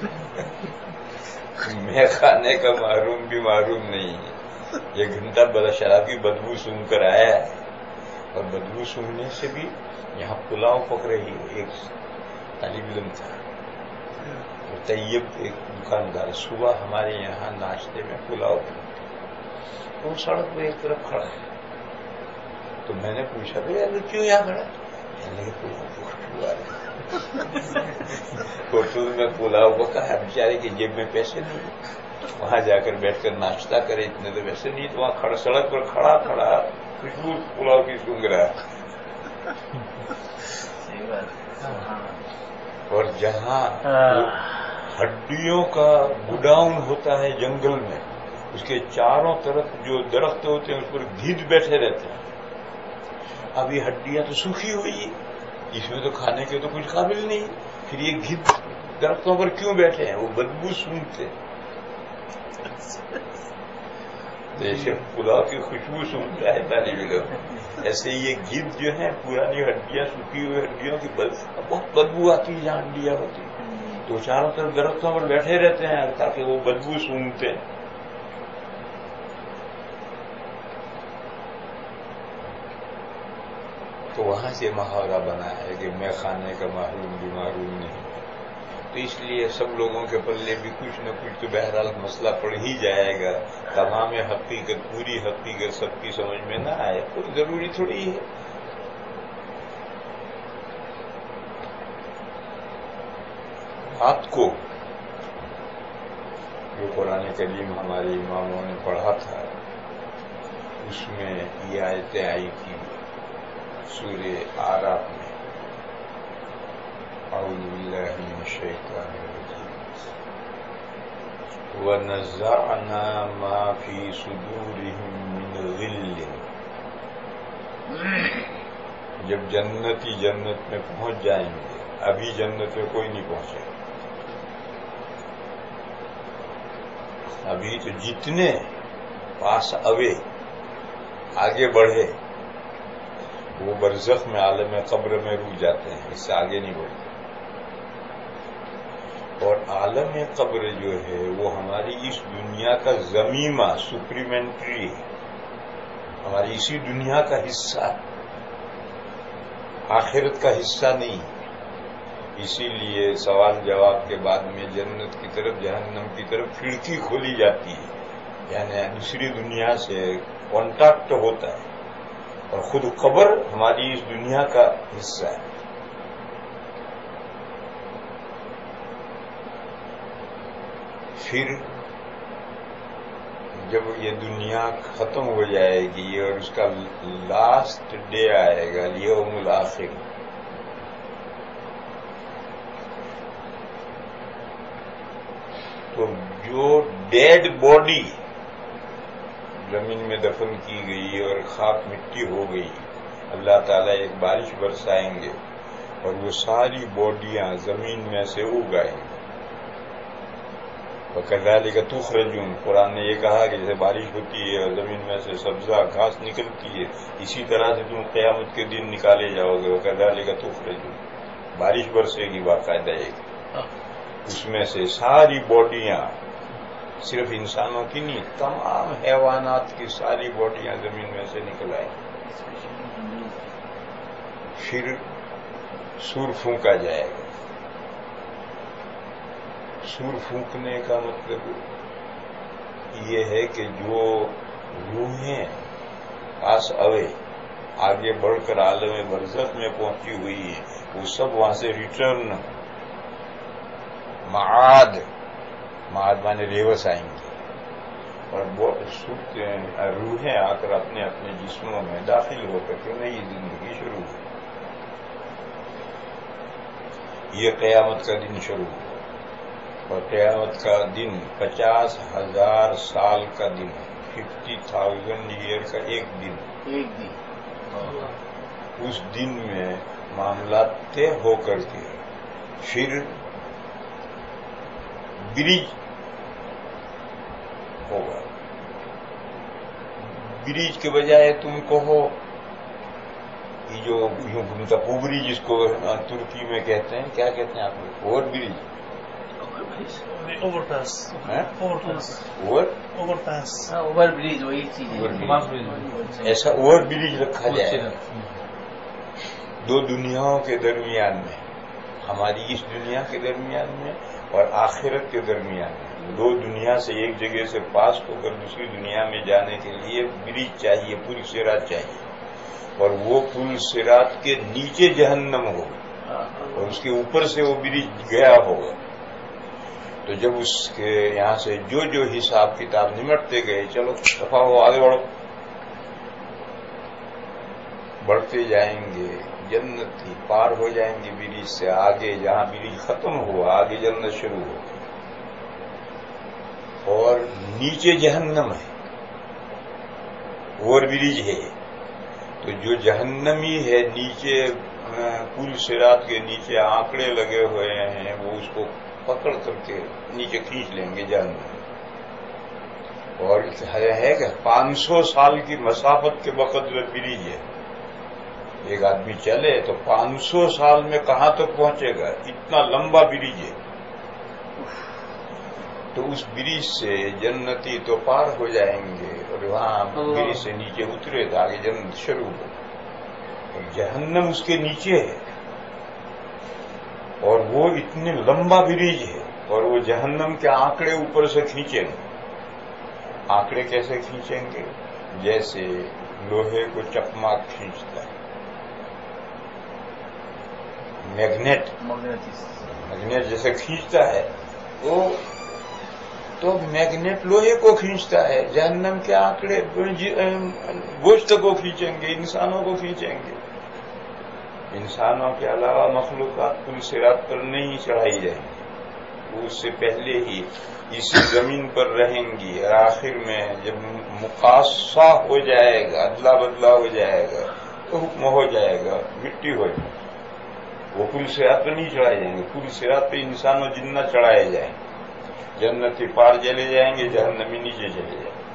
میں خانے کا محروم بھی معروم نہیں ہے. 1 گھنٹہ بڑا شراب کی بدبو سونگھ کر آیا ہے. اور بدبو سونگنے سے بھی یہاں پلاؤ پک رہی ہے. ایک طالب علم تھا، طیب ایک دکاندار، صبح ہمارے یہاں ناشتے میں پلاؤ بنتے، وہ سڑک پہ ایک طرف کھڑا ہے. تو میں نے پوچھا بھائی یار کیوں یہاں کھڑا ہے؟ ہوٹل میں پلاؤ پکا ہے، بیچارے کی جیب میں پیسے نہیں. وہاں جا کر بیٹھ کر ناشتہ کرے. اتنے تو ویسے نہیں تو وہاں سڑک پر کھڑا خوشبو پلاؤ کی سونگ رہا ہے. اور جہاں ہڈیوں کا گڈاؤن ہوتا ہے جنگل میں، اس کے چاروں طرف جو درخت ہوتے ہیں اس پر گھید بیٹھے رہتے ہیں. اب یہ ہڈیاں تو سوکھی ہوئی، اس میں تو کھانے کے تو کچھ قابل نہیں، پھر یہ گھید درختوں پر کیوں بیٹھے ہیں؟ وہ بدبو سونگتے. جیسے پلاؤ کی خوشبو سونگتا ہے طالب علم، ایسے یہ گھید جو ہیں پرانی ہڈیاں، سوکھی ہوئی ہڈیوں کی بہت بدبو آتی ہے جہاں ہڈیاں ہوتی ہیں، تو چاروں طرف درختوں پر بیٹھے رہتے ہیں تاکہ وہ بدبو سونگتے ہیں. تو وہاں سے محاورہ بنا ہے کہ میں کھانے کا محروم بھی معروم نہیں. تو اس لیے سب لوگوں کے پلے بھی کچھ نہ کچھ تو بہرحال مسئلہ پڑ ہی جائے گا. تمام حقیقت، پوری حقیقت سب کی سمجھ میں نہ آئے، کوئی ضروری تھوڑی ہے. بات کو جو قرآن کریم ہمارے اماموں نے پڑھا تھا اس میں یہ آیتیں آئی تھی سورہ اعراف میں، اعوذ باللہ من الشیطان الرجیم، وَنَزَعْنَا مَا فِي صُدُورِهِم مِّنْ غِلٍّ. جب جنتی جنت میں پہنچ جائیں گے، ابھی جنت میں کوئی نہیں پہنچے، ابھی تو جتنے پاس اوے آگے بڑھے وہ برزخ میں عالم قبر میں رک جاتے ہیں، اس سے آگے نہیں بڑھتے. اور عالم قبر جو ہے وہ ہماری اس دنیا کا ضمیمہ، سپریمنٹری ہے، ہماری اسی دنیا کا حصہ، آخرت کا حصہ نہیں. اسی لیے سوال جواب کے بعد میں جنت کی طرف، جہنم کی طرف کھڑکی کھولی جاتی ہے، یعنی دوسری دنیا سے کانٹیکٹ ہوتا ہے. اور خود قبر ہماری اس دنیا کا حصہ ہے. پھر جب یہ دنیا ختم ہو جائے گی اور اس کا لاسٹ ڈے آئے گا، یوم الآخر، تو جو ڈیڈ باڈی زمین میں دفن کی گئی اور خاک مٹی ہو گئی، اللہ تعالیٰ ایک بارش برسائیں گے اور وہ ساری باڈیاں زمین میں سے اگائیں گے. وَكَذَلِكَ تُخْرَجُونَ، قرآن نے یہ کہا کہ جیسے بارش ہوتی ہے اور زمین میں سے سبزہ گھاس نکلتی ہے، اسی طرح سے تم قیامت کے دن نکالے جاؤ گے. وَكَذَلِكَ تُخْرَجُونَ، بارش برسے گی باقاعدہ ایک، اس میں سے ساری باڈیاں، صرف انسانوں کی نہیں، تمام حیوانات کی ساری باڈیاں زمین میں سے نکل آئیں. پھر سور پھونکا جائے گا. سور پھونکنے کا مطلب یہ ہے کہ جو روحیں پاس اوے آگے بڑھ کر عالم برزخ میں پہنچی ہوئی ہیں، وہ سب وہاں سے ریٹرن، معاد مانے ریوس آئیں گی، اور روحیں آ کر اپنے اپنے جسموں میں داخل ہو کر کے نئی زندگی شروع ہو. یہ قیامت کا دن شروع ہو، اور قیامت کا دن 50,000 سال کا دن، 50,000 ایئر کا ایک دن. اس دن میں معاملات طے ہو کر کے پھر برج ہوگا. برج کے بجائے تم کہو یہ جو پوبری جس کو ترکی میں کہتے ہیں، کیا کہتے ہیں آپ لوگ؟ Over bridge, overpass, overpass, over bridge وہی چیز، ایسا اوور برج رکھا جائے دو دنیاؤں کے درمیان میں، ہماری اس دنیا کے درمیان میں اور آخرت کے درمیان میں. دو دنیا سے ایک جگہ سے پاس ہو کر دوسری دنیا میں جانے کے لیے برج چاہیے، پل صراط چاہیے، اور وہ پل صراط کے نیچے جہنم ہوگا اور اس کے اوپر سے وہ برج گیا ہوگا. تو جب اس کے یہاں سے جو حساب کتاب نمٹتے گئے، چلو دفعہ ہو، آگے بڑھو، بڑھتے جائیں گے، جنت ہی پار ہو جائیں گے برج سے آگے، جہاں برج ختم ہوا آگے جنت شروع ہو، اور نیچے جہنم ہے، اور برج ہے، تو جو جہنمی ہے نیچے پل صراط کے نیچے آنکڑے لگے ہوئے ہیں، وہ اس کو پکڑ کر کے نیچے کھینچ لیں گے جہنم، اور ہے کہ 500 سال کی مسافت کے بقدر برج ہے، ایک آدمی چلے تو 500 سال میں کہاں تک پہنچے گا، اتنا لمبا برج ہے، تو اس برج سے جنتی تو پار ہو جائیں گے، اور وہاں برج سے نیچے اترے تو آگے جنت شروع ہو، اور جہنم اس کے نیچے ہے، اور وہ اتنے لمبا برج ہے، اور وہ جہنم کے آنکڑے اوپر سے کھینچیں گے۔ آنکڑے کیسے کھینچیں گے؟ جیسے لوہے کو چکماک کھینچتا ہے، میگنیٹ جیسے کھینچتا ہے وہ، تو میگنیٹ لوہے کو کھینچتا ہے، جہنم کے آنکڑے گوشت کو کھینچیں گے، انسانوں کو کھینچیں گے۔ انسانوں کے علاوہ مخلوقات پل صراط پر نہیں چڑھائی جائیں گی، وہ اس سے پہلے ہی اسی زمین پر رہیں گی، اور آخر میں جب مقاصہ ہو جائے گا، ادلا بدلا ہو جائے گا، تو حکم ہو جائے گا، مٹی ہو جائے گی، وہ پل صراط پہ نہیں چڑھائے جائیں گے، پل صراط پہ انسانوں جنہ چڑھائے جائیں گے، جنتی پار چلے جائیں گے، جہنمی نیچے چلے جائیں گے۔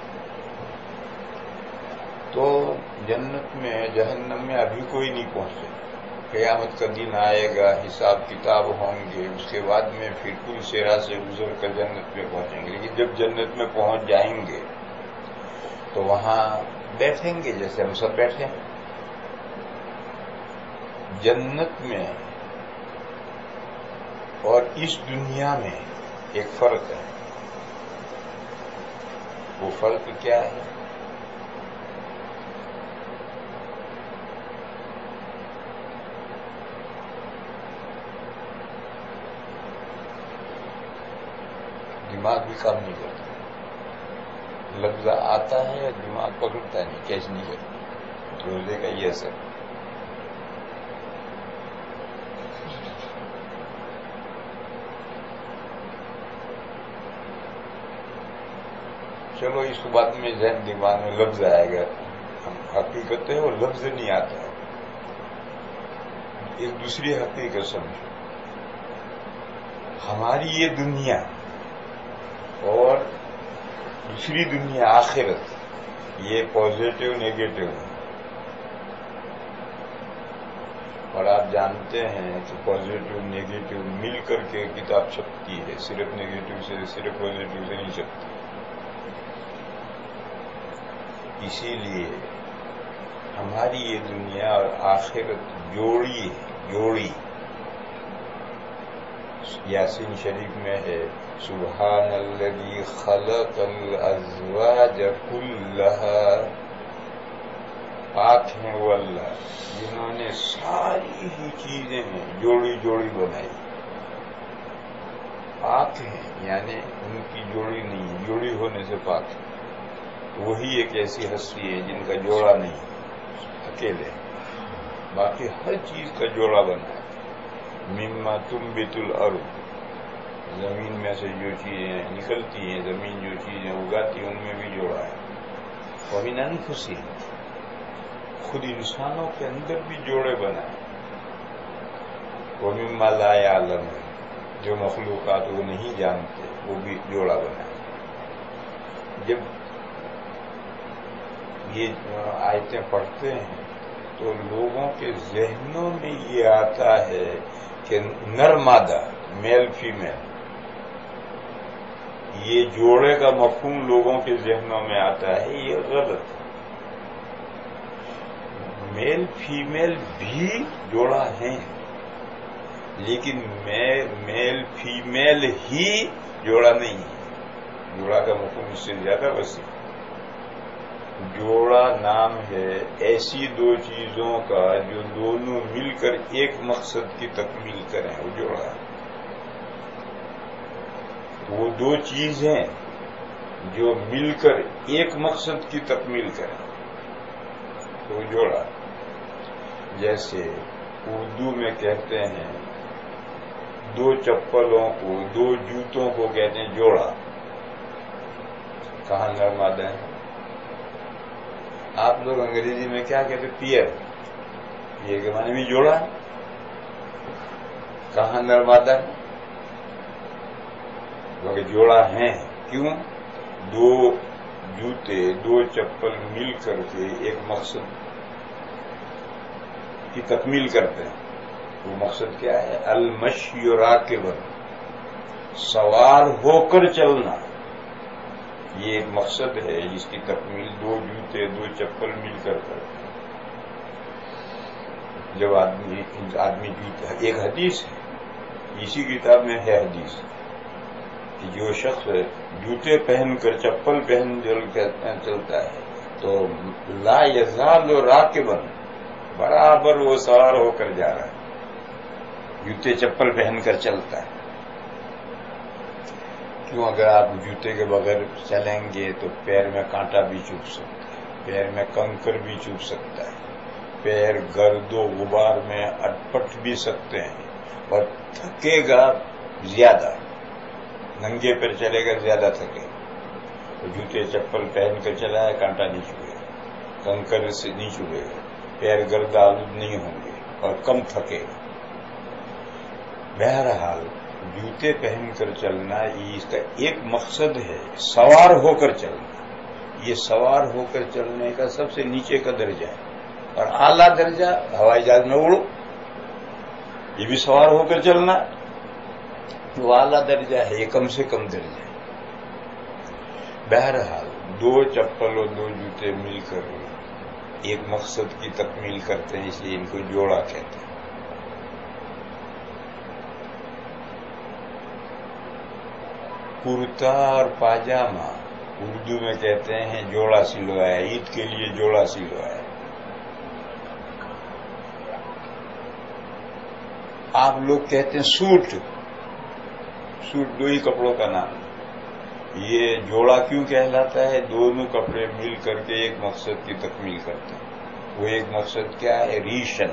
تو جنت میں جہنم میں ابھی کوئی نہیں پہنچے، قیامت کا دن آئے گا، حساب کتاب ہوں گے، اس کے بعد میں پھر پل صراط سے گزر کر جنت میں پہنچیں گے۔ لیکن جب جنت میں پہنچ جائیں گے تو وہاں بیٹھیں گے جیسے ہم سب بیٹھے ہیں۔ جنت میں اور اس دنیا میں ایک فرق ہے، وہ فرق کیا ہے؟ دماغ بھی کام نہیں کرتا، لفظ آتا ہے دماغ پکڑتا نہیں، کیچ نہیں کرتا، روزے کا یہ اثر۔ چلو اس کو بعد میں ذہن دماغ میں لفظ آئے گا، ہم حقیقت ہے وہ لفظ نہیں آتا ہے۔ ایک دوسری حقیقت سمجھو، ہماری یہ دنیا اور دوسری دنیا آخرت، یہ پازیٹو نیگیٹو ہے، اور آپ جانتے ہیں کہ پازیٹو نیگیٹو مل کر کے کتاب چھپتی ہے، صرف نیگیٹو سے صرف پازیٹو سے نہیں چھپتی۔ اسی لیے ہماری یہ دنیا اور آخرت جوڑی ہے، جوڑی۔ یاسین شریف میں ہے، سبحان الذی خلق الازواج کلھا، پاک ہیں وہ اللہ جنہوں نے ساری ہی چیزیں جوڑی جوڑی بنائی۔ پاک ہیں یعنی ان کی جوڑی نہیں، جوڑی ہونے سے پاک ہے۔ وہی ایک ایسی ہستی ہے جن کا جوڑا نہیں، اکیلے، باقی ہر چیز کا جوڑا بنا ہے۔ مما تنبت الارض، زمین میں سے جو چیزیں نکلتی ہیں، زمین جو چیزیں اگاتی ہیں ان میں بھی جوڑا ہے۔ ومن انفسہم، خود انسانوں کے اندر بھی جوڑے بنائے۔ ومما لا یعلمون، جو مخلوقات وہ نہیں جانتے وہ بھی جوڑا بنائے۔ جب یہ آیتیں پڑھتے ہیں تو لوگوں کے ذہنوں میں یہ آتا ہے کہ نر مادہ، میل فیمیل، یہ جوڑے کا مفہوم لوگوں کے ذہنوں میں آتا ہے، یہ غلط۔ میل فیمیل بھی جوڑا ہیں، لیکن میل فیمیل ہی جوڑا نہیں ہے۔ جوڑا کا مفہوم اس سے زیادہ وسیع۔ جوڑا نام ہے ایسی دو چیزوں کا جو دونوں مل کر ایک مقصد کی تکمیل کریں، وہ جوڑا ہے۔ وہ دو چیزیں جو مل کر ایک مقصد کی تکمیل کریں تو جوڑا. جیسے اردو میں کہتے ہیں دو چپلوں کو، دو جوتوں کو کہتے ہیں جوڑا. کہاں نرمادہ ہے؟ آپ لوگ انگریزی میں کیا کہتے ہیں؟ پیئر. یہ کے معنی بھی جوڑا ہے. کہاں نرمادہ ہے؟ کیونکہ جوڑا ہیں. کیوں؟ دو جوتے، دو چپل مل کر کے ایک مقصد کی تکمیل کرتے ہیں. وہ مقصد کیا ہے؟ المشی راکبا، سوار ہو کر چلنا. یہ ایک مقصد ہے جس کی تکمیل دو جوتے، دو چپل مل کر کرتے ہیں. جب آدمی جوتا، ایک حدیث ہے اسی کتاب میں ہے حدیث کہ جو شخص جوتے پہن کر، چپل پہن چلتا ہے تو لا یزال راکبا، برابر وہ سوار ہو کر جا رہا ہے. جوتے چپل پہن کر چلتا ہے. کیوں؟ اگر آپ جوتے کے بغیر چلیں گے تو پیر میں کانٹا بھی چبھ سکتا ہے، پیر میں کنکر بھی چبھ سکتا ہے، پیر گرد و غبار میں اٹپٹ بھی سکتے ہیں اور تھکے گا زیادہ. ننگے پر چلے گا زیادہ تھکے گا. تو جوتے چپل پہن کر چلا ہے، کانٹا نہیں چبھے گا، کنکر سے نہیں چبھے گا، پیر گرد آلود نہیں ہوں گے اور کم تھکے گا. بہرحال جوتے پہن کر چلنا اس کا ایک مقصد ہے، سوار ہو کر چلنا. یہ سوار ہو کر چلنے کا سب سے نیچے کا درجہ ہے. اور اعلیٰ درجہ ہوائی جہاز میں اڑو، یہ بھی سوار ہو کر چلنا. وہ اعلیٰ درجہ ہے، یہ کم سے کم درجہ ہے. بہرحال دو چپل اور دو جوتے مل کر ایک مقصد کی تکمیل کرتے ہیں، اس لیے ان کو جوڑا کہتے ہیں. کرتا اور پاجامہ اردو میں کہتے ہیں جوڑا سلوایا. عید کے لیے جوڑا سلوایا. آپ لوگ کہتے ہیں سوٹ. سوٹ دو ہی کپڑوں کا نام. یہ جوڑا کیوں کہلاتا ہے؟ دونوں کپڑے مل کر کے ایک مقصد کی تکمیل کرتے ہیں. وہ ایک مقصد کیا ہے؟ ریشن.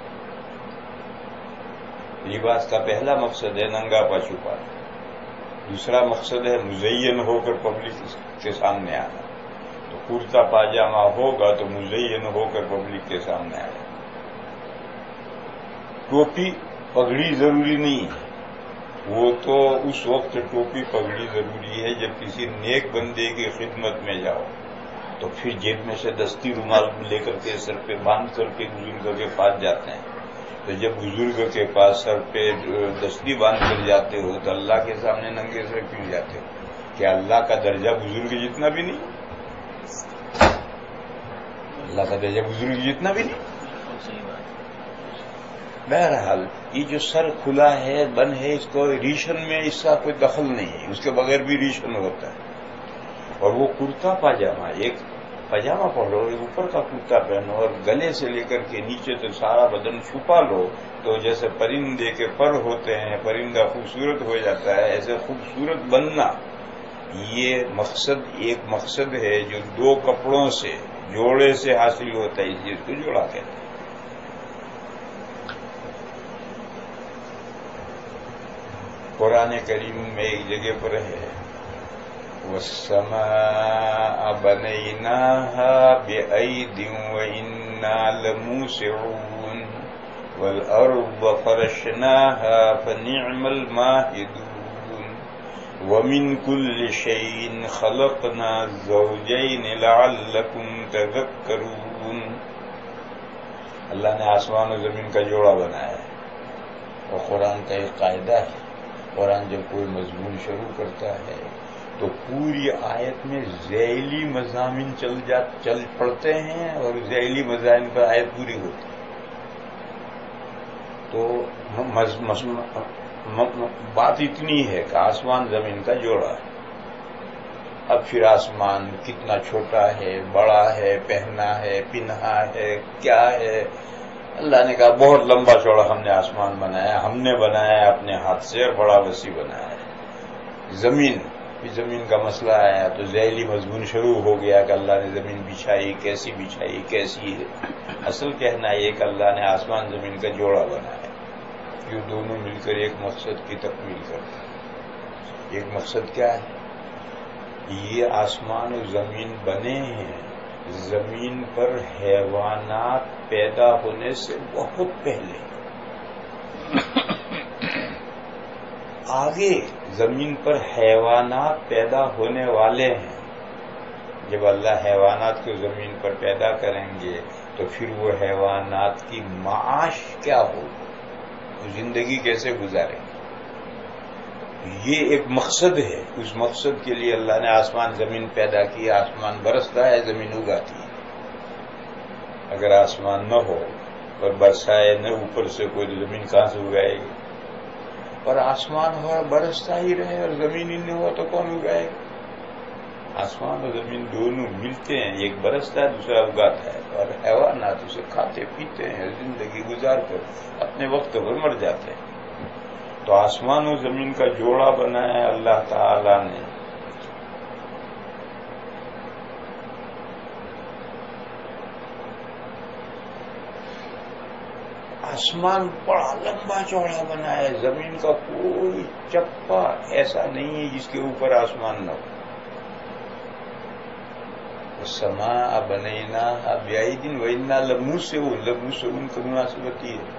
لباس کا پہلا مقصد ہے ننگا پا چھپانا. دوسرا مقصد ہے مزین ہو کر پبلک کے سامنے آنا. تو کرتا پاجامہ ہوگا تو مزین ہو کر پبلک کے سامنے آنا. ٹوپی پگڑی ضروری نہیں ہے. وہ تو اس وقت ٹوپی پگڑی ضروری ہے جب کسی نیک بندے کی خدمت میں جاؤ تو پھر جیب میں سے دستی رومال لے کر کے سر پہ باندھ کر کے بزرگ کے پاس جاتے ہیں. تو جب بزرگ کے پاس سر پہ دستی باندھ کر جاتے ہو تو اللہ کے سامنے ننگے سر کیوں جاتے ہو؟ کیا اللہ کا درجہ بزرگ جتنا بھی نہیں؟ اللہ کا درجہ بزرگ جتنا بھی نہیں. بہرحال یہ جو سر کھلا ہے، بند ہے، اس کو ریشن میں اس کا کوئی دخل نہیں ہے. اس کے بغیر بھی ریشن ہوتا ہے. اور وہ کرتا پاجامہ، ایک پاجامہ پہنو، ایک اوپر کا کرتا پہنو اور گلے سے لے کر کے نیچے تک سارا بدن چھپا لو تو جیسے پرندے کے پر ہوتے ہیں، پرندہ خوبصورت ہو جاتا ہے، ایسے خوبصورت بننا. یہ مقصد ایک مقصد ہے جو دو کپڑوں سے، جوڑے سے حاصل ہوتا ہے. اس چیز کو جوڑا کہتے ہیں. قرآن کریم میں ایک جگہ پر ہے وَالسَّمَاءَ بَنَيْنَاهَا بِأَيْدٍ وَإِنَّا لَمُوسِعُونَ وَالْأَرْضَ فَرَشْنَاهَا فَنِعْمَ الْمَاهِدُونَ وَمِنْ كُلِّ شَيْءٍ خَلَقْنَا زَوْجَيْنِ لَعَلَّكُمْ تَذَكَّرُونَ. اللہ نے آسمان و زمین کا جوڑا بنایا ہے. اور قرآن کا ایک قاعدہ ہے، قرآن جب کوئی مضمون شروع کرتا ہے تو پوری آیت میں ذیلی مضامین چل پڑتے ہیں اور ذیلی مضامین پر آیت پوری ہوتی ہے. تو بات اتنی ہے کہ آسمان زمین کا جوڑا ہے. اب پھر آسمان کتنا چھوٹا ہے، بڑا ہے، پہنا ہے، پنہا ہے، کیا ہے؟ اللہ نے کہا بہت لمبا چوڑا ہم نے آسمان بنایا. ہم نے بنایا اپنے ہاتھ سے اور بڑا وسیع بنایا ہے. زمین کا مسئلہ آیا تو ذیلی مضمون شروع ہو گیا کہ اللہ نے زمین بچھائی کیسی ہے. اصل کہنا یہ کہ اللہ نے آسمان زمین کا جوڑا بنایا، یہ دونوں مل کر ایک مقصد کی تکمیل کرتے ہیں. ایک مقصد کیا ہے؟ یہ آسمان و زمین بنے ہیں زمین پر حیوانات پیدا ہونے سے بہت پہلے. آگے زمین پر حیوانات پیدا ہونے والے ہیں. جب اللہ حیوانات کو زمین پر پیدا کریں گے تو پھر وہ حیوانات کی معاش کیا ہوگی، وہ زندگی کیسے گزاریں گے. یہ ایک مقصد ہے. اس مقصد کے لیے اللہ نے آسمان زمین پیدا کیا. آسمان برستا ہے، زمین اگاتی ہے. اگر آسمان نہ ہو اور برسائے نہ اوپر سے کوئی تو زمین کہاں سے اگائے گی؟ اور آسمان ہو برستا ہی رہے اور زمین ہی نہ ہو تو کون اگائے گا؟ آسمان اور زمین دونوں ملتے ہیں، ایک برستا ہے دوسرا اگاتا ہے، اور حیوانات اسے کھاتے پیتے ہیں، زندگی گزار کر اپنے وقت پر مر جاتے ہیں. تو آسمان و زمین کا جوڑا بنایا اللہ تعالی نے. آسمان بڑا لمبا چوڑا بنا ہے، زمین کا کوئی چپا ایسا نہیں ہے جس کے اوپر آسمان نہ ہو. السماء بنیناہا بعید وإنا لموسعون کا مناسبت ہے.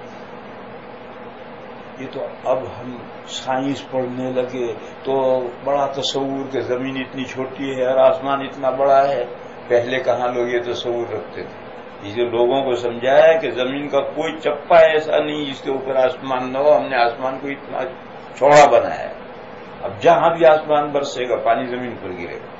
یہ تو اب ہم سائنس پڑھنے لگے تو بڑا تصور کہ زمین اتنی چھوٹی ہے اور آسمان اتنا بڑا ہے. پہلے کہاں لوگ یہ تصور رکھتے تھے. یہ جو لوگوں کو سمجھایا کہ زمین کا کوئی چپا ایسا نہیں جس کے اوپر آسمان نہ ہو، ہم نے آسمان کو اتنا چوڑا بنایا ہے. اب جہاں بھی آسمان برسے گا پانی زمین پر گرے گا.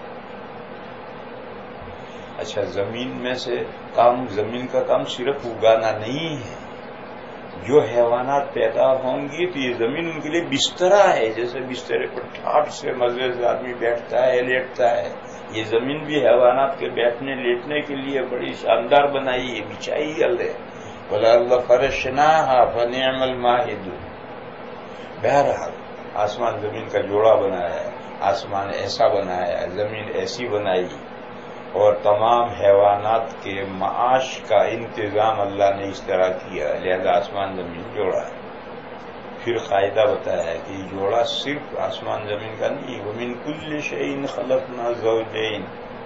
اچھا، زمین میں سے زمین کا کام صرف اگانا نہیں ہے. جو حیوانات پیدا ہوں گی تو یہ زمین ان کے لیے بسترا ہے. جیسے بسترے پر ٹھاٹ سے مزے سے آدمی بیٹھتا ہے لیٹتا ہے، یہ زمین بھی حیوانات کے بیٹھنے لیٹنے کے لیے بڑی شاندار بنائی ہے، بچھائی ہے اللہ. وَالْأَرْضَ فَرَشْنَاهَا فَنِعْمَ الْمَاهِدُونَ. بہرحال آسمان زمین کا جوڑا بنایا ہے، آسمان ایسا بنایا ہے، زمین ایسی بنائی، اور تمام حیوانات کے معاش کا انتظام اللہ نے اس طرح کیا، لہذا آسمان زمین جوڑا ہے. پھر قاعدہ بتایا ہے کہ یہ جوڑا صرف آسمان زمین کا نہیں، وَمِن كُلِّ شَيْءٍ خَلَقْنَا زَوْجَيْنِ،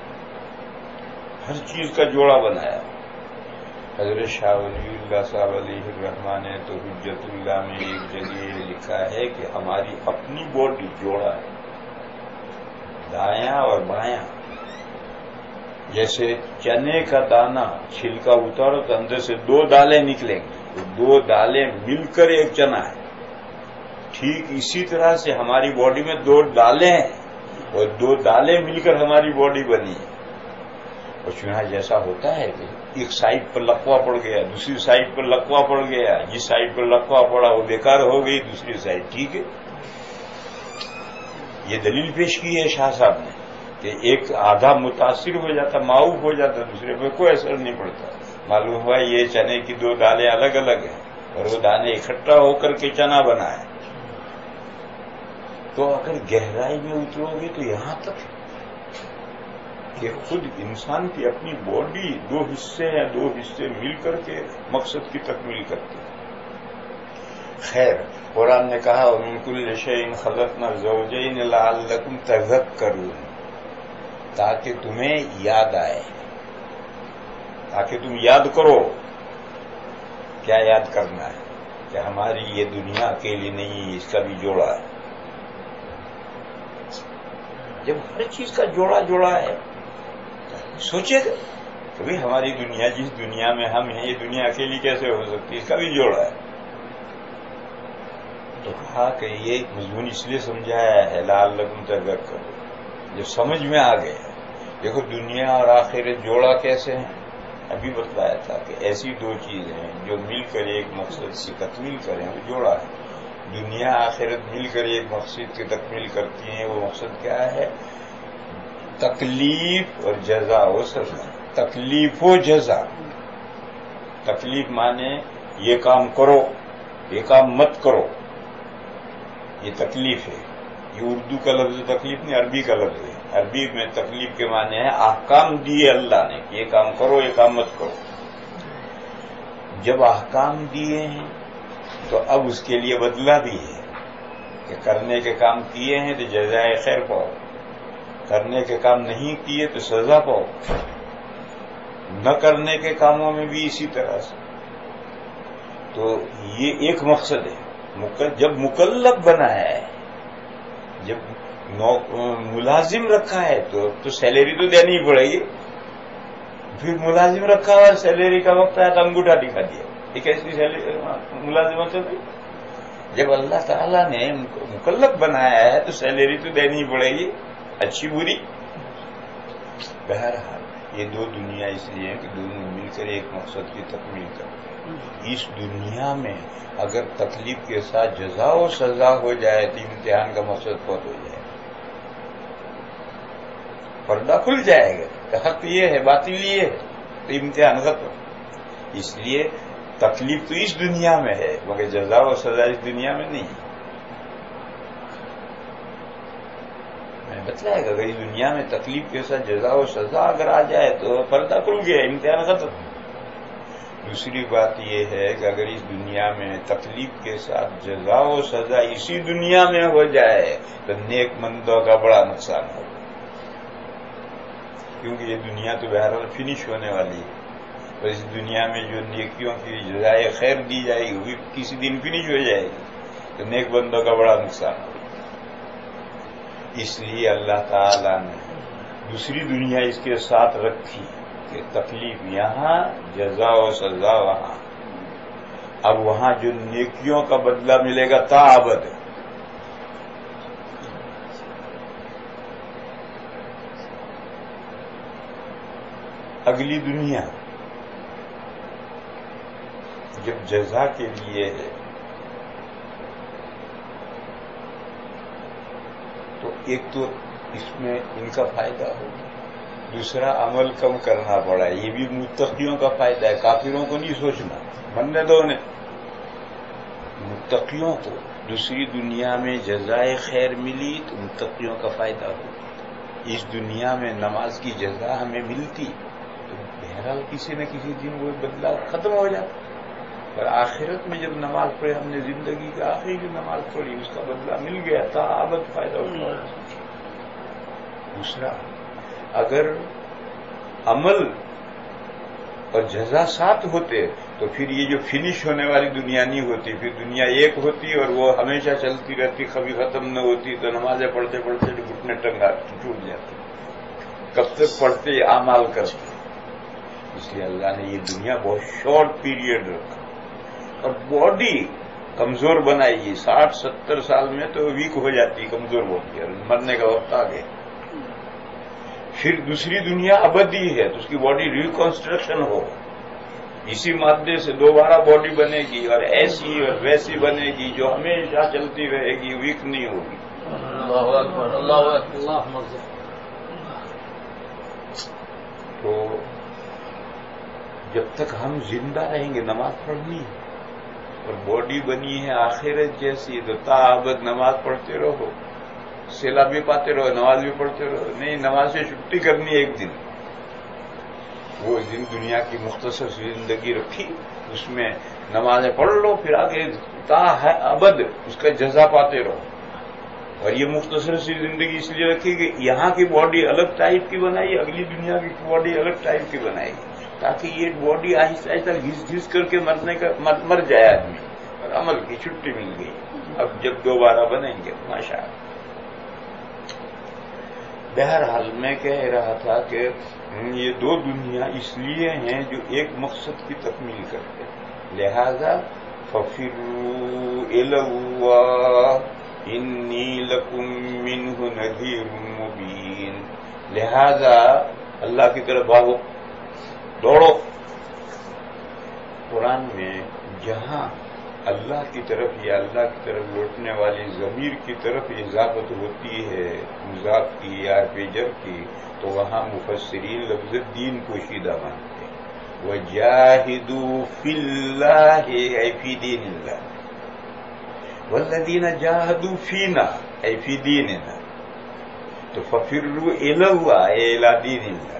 ہر چیز کا جوڑا بنایا. حضرت شاہ ولی اللہ صاحب علیہ الرحمٰن نے تو حجت اللہ میں ایک جگہ لکھا ہے کہ ہماری اپنی باڈی جوڑا ہے، دایاں اور بایاں. جیسے چنے کا دانہ چھلکا اتارو تو اندر سے 2 دالیں نکلیں گی، وہ 2 دالیں مل کر ایک چنا ہے. ٹھیک اسی طرح سے ہماری باڈی میں 2 دالیں ہیں اور 2 دالیں مل کر ہماری باڈی بنی ہے. اور چنانچہ جیسا ہوتا ہے کہ ایک سائڈ پر لقوہ پڑ گیا، دوسری سائڈ پر لقوہ پڑ گیا، جس سائڈ پر لقوہ پڑا وہ بیکار ہو گئی، دوسری سائڈ ٹھیک ہے. یہ دلیل پیش کی ہے شاہ صاحب نے کہ ایک آدھا متاثر ہو جاتا، معاوف ہو جاتا، دوسرے پہ کوئی اثر نہیں پڑتا. معلوم ہوا یہ چنے کی 2 دالیں الگ الگ ہیں اور وہ دانے اکٹھا ہو کر کے چنا بنا ہے. تو اگر گہرائی میں اترو گے تو یہاں تک کہ خود انسان کی اپنی باڈی 2 حصے ہیں، 2 حصے مل کر کے مقصد کی تکمیل کرتے ہیں. خیر، قرآن نے کہا وَمِن كُلِّ شَيْءٍ خَلَقْنَا زَوْجَيْنِ لَعَلَّكُمْ تَذَكَّرُونَ، تاکہ تمہیں یاد آئے، تاکہ تم یاد کرو. کیا یاد کرنا ہے؟ کہ ہماری یہ دنیا اکیلی نہیں، اس کا بھی جوڑا ہے. جب ہر چیز کا جوڑا جوڑا ہے سوچے گا کہ ہماری دنیا، جس دنیا میں ہم ہیں، یہ دنیا اکیلی کیسے ہو سکتی ہے؟ اس کا بھی جوڑا ہے. تو کہا کہ یہ مضمون اس لیے سمجھایا ہے لعلکم تذکرون، جو سمجھ میں آ گیا. دیکھو دنیا اور آخرت جوڑا کیسے ہیں، ابھی بتلایا تھا کہ ایسی 2 چیزیں ہیں جو مل کر ایک مقصد کی تکمیل کریں، وہ جوڑا ہے. دنیا آخرت مل کر ایک مقصد کی تکمیل کرتی ہیں. وہ مقصد کیا ہے؟ تکلیف اور جزا. وہ سب تکلیف و جزا. تکلیف مانے یہ کام کرو، یہ کام مت کرو، یہ تکلیف ہے. یہ اردو کا لفظ تکلیف نہیں، عربی کا لفظ ہے. عربی میں تکلیف کے معنی ہے احکام دیے اللہ نے کہ یہ کام کرو یہ کام مت کرو. جب احکام دیے ہیں تو اب اس کے لیے بدلہ بھی ہے کہ کرنے کے کام کیے ہیں تو جزائے خیر پاؤ، کرنے کے کام نہیں کیے تو سزا پاؤ، نہ کرنے کے کاموں میں بھی اسی طرح سے. تو یہ ایک مقصد ہے. جب مکلف بنا ہے، جب ملازم رکھا ہے تو سیلری تو دینی ہی پڑے گی. پھر ملازم رکھا ہوا سیلری کا وقت آیا تو انگوٹھا دکھا دیا، یہ کیسی ملازمت سے بھی. جب اللہ تعالیٰ نے مکلف بنایا ہے تو سیلری تو دینی ہی پڑے گی، اچھی بری. بہرحال یہ دو دنیا اس لیے ہیں کہ دونوں مل کر ایک مقصد کی تکمیل کرتے ہیں. اس دنیا میں اگر تکلیف کے ساتھ جزا و سزا ہو جائے تو امتحان کا مقصد بہت ہو جائے، پردہ کھل جائے گا کہ حق یہ ہے باطل یہ ہے تو امتحان ختم. اس لیے تکلیف تو اس دنیا میں ہے مگر جزا و سزا اس دنیا میں نہیں. میں بتلایا گا اگر اس دنیا میں تکلیف کے ساتھ جزا و سزا اگر آ جائے تو پردہ کھل گیا، امتحان ختم. دوسری بات یہ ہے کہ اگر اس دنیا میں تکلیف کے ساتھ جزا و سزا اسی دنیا میں ہو جائے تو نیک مندوں کا بڑا نقصان ہوگا، کیونکہ یہ دنیا تو بہرحال فنش ہونے والی ہے. اور اس دنیا میں جو نیکیوں کی جزائے خیر دی جائے گی وہ بھی کسی دن فنش ہو جائے گی، تو نیک بندوں کا بڑا نقصان ہوگا. اس لیے اللہ تعالیٰ نے دوسری دنیا اس کے ساتھ رکھی کہ تکلیف یہاں جزا و سزا وہاں. اب وہاں جو نیکیوں کا بدلہ ملے گا تا ابد. اگلی دنیا جب جزا کے لیے ہے تو ایک تو اس میں ان کا فائدہ ہوگا، دوسرا عمل کم کرنا پڑا ہے. یہ بھی متقیوں کا فائدہ ہے، کافروں کو نہیں سوچنا، بننے دو انہیں. متقیوں کو دوسری دنیا میں جزائے خیر ملی تو متقیوں کا فائدہ ہوگا. اس دنیا میں نماز کی جزا ہمیں ملتی تو بہرحال کسی نہ کسی دن وہ بدلا ختم ہو جاتا. اور آخرت میں جب نماز پڑھے ہم نے زندگی کا آخری جو نماز پڑھی اس کا بدلہ مل گیا تھا ابد فائدہ اٹھا. دوسرا اگر عمل اور جزا ساتھ ہوتے تو پھر یہ جو فنش ہونے والی دنیا نہیں ہوتی، پھر دنیا ایک ہوتی اور وہ ہمیشہ چلتی رہتی، کبھی ختم نہ ہوتی. تو نمازیں پڑھتے پڑھتے جو گھٹنے ٹنگا ٹوٹ جاتے، کب تک پڑھتے اعمال کرتے. اس لیے اللہ نے یہ دنیا بہت شارٹ پیریڈ رکھا اور باڈی کمزور بنائی. 60-70 سال میں تو ویک ہو جاتی، کمزور ہوتی ہے، مرنے کا وقت آ گیا. پھر دوسری دنیا ابدی ہے تو اس کی باڈی ریکنسٹرکشن ہو، اسی مادے سے دوبارہ باڈی بنے گی اور ایسی اور ویسی بنے گی جو ہمیشہ چلتی رہے گی، ویک نہیں ہوگی. اللہ اکبر اللہ اکبر. تو جب تک ہم زندہ رہیں گے نماز پڑھنی ہے اور باڈی بنی ہے آخرت جیسی تو تا ابد نماز پڑھتے رہو، سیلاب بھی پاتے رہو، نماز بھی پڑھتے رہو. نہیں، نماز سے چھٹی کرنی ہے ایک دن. وہ دن دنیا کی مختصر زندگی رکھی، اس میں نمازیں پڑھ لو، پھر آگے تا ابد اس کا جزا پاتے رہو. اور یہ مختصر سی زندگی اس لیے رکھی کہ یہاں کی باڈی الگ ٹائپ کی بنائی، اگلی دنیا کی باڈی الگ ٹائپ کی بنائی، تاکہ یہ باڈی آہستہ آہستہ گھس گھس کر کے مر جائے آدمی، اور عمل کی چھٹی مل گئی. اب جب دوبارہ بنیں گے ماشاءاللہ. بہرحال میں کہہ رہا تھا کہ یہ دو دنیا اس لیے ہیں جو ایک مقصد کی تکمیل کرتے ہیں. لہذا فَفِرُّوا إِلَى اللَّهِ إِنِّي لَكُم مِّنْهُ نَذِيرٌ مُّبِينٌ. لہذا اللہ کی طرف بھاگو، دوڑو. قرآن میں جہاں اللہ کی طرف یا اللہ کی طرف لوٹنے والی ضمیر کی طرف اضافت ہوتی ہے مضاف کی یا جر کی، تو وہاں مفسرین لفظ دین پوشیدہ مانتے ہیں. وَجَاهِدُوا فِي اللَّهِ أي فِي دِينِ اللَّهِ وَالَّذِينَ جَاهَدُوا فِينَا اے فی دیننا، تو ففروا الی اللہ اے الی دین اللہ.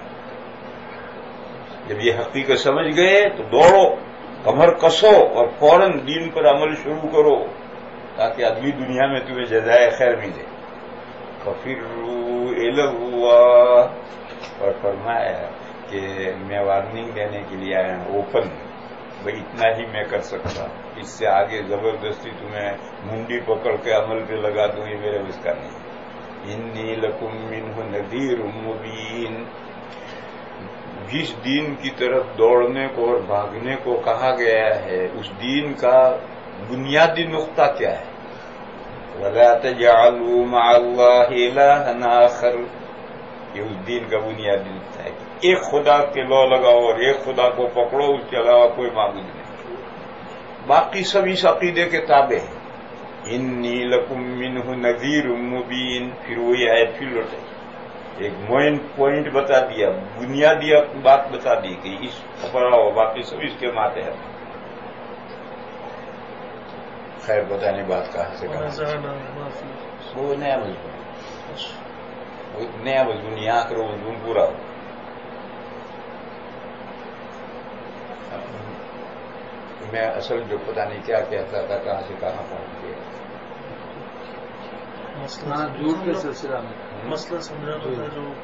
جب یہ حقیقت سمجھ گئے تو دوڑو، کمر کسو اور فوراً دین پر عمل شروع کرو تاکہ اگلی دنیا میں تمہیں جزائے خیر ملے. ففروا الی اللہ، اور فرمایا کہ میں وارننگ دینے کے لیے آیا ہوں اوپن، بھائی اتنا ہی میں کر سکتا، اس سے آگے زبردستی تمہیں منڈی پکڑ کے عمل پہ لگا دوں یہ میرے بس کا نہیں. انی لکم منہ نذیر مبین. جس دین کی طرف دوڑنے کو اور بھاگنے کو کہا گیا ہے اس دین کا بنیادی نقطہ کیا ہے؟ وَلَا تَجْعَلُوا مَعَ اللَّهِ إِلَٰهًا آخَرَ. یہ اس دین کا بنیادی نقطہ ہے کہ ایک خدا کے لو لگاؤ اور ایک خدا کو پکڑو، اس کے علاوہ کوئی معبود نہیں. باقی سب اس عقیدے کے تابع ہیں. انی لکم منہ نذیر مبین. پھر وہی آیت پھر لوٹے، ایک پوائنٹ بتا دیا، بنیادی بات بتا دی کہ اس پکڑا ہو، باقی سب اس کے ماتحت. خیر بتانے بات کہاں سے کہاں، وہ نیا مضمون، وہ نیا مضمون، یہاں کرو مضمون پورا ہو. میں اصل جو پتہ نہیں کیا کہتا تھا کہاں سے کہاں پہنچ گیا. جھوٹ کے سلسلہ میں مسئلہ سمجھا تو ہے جو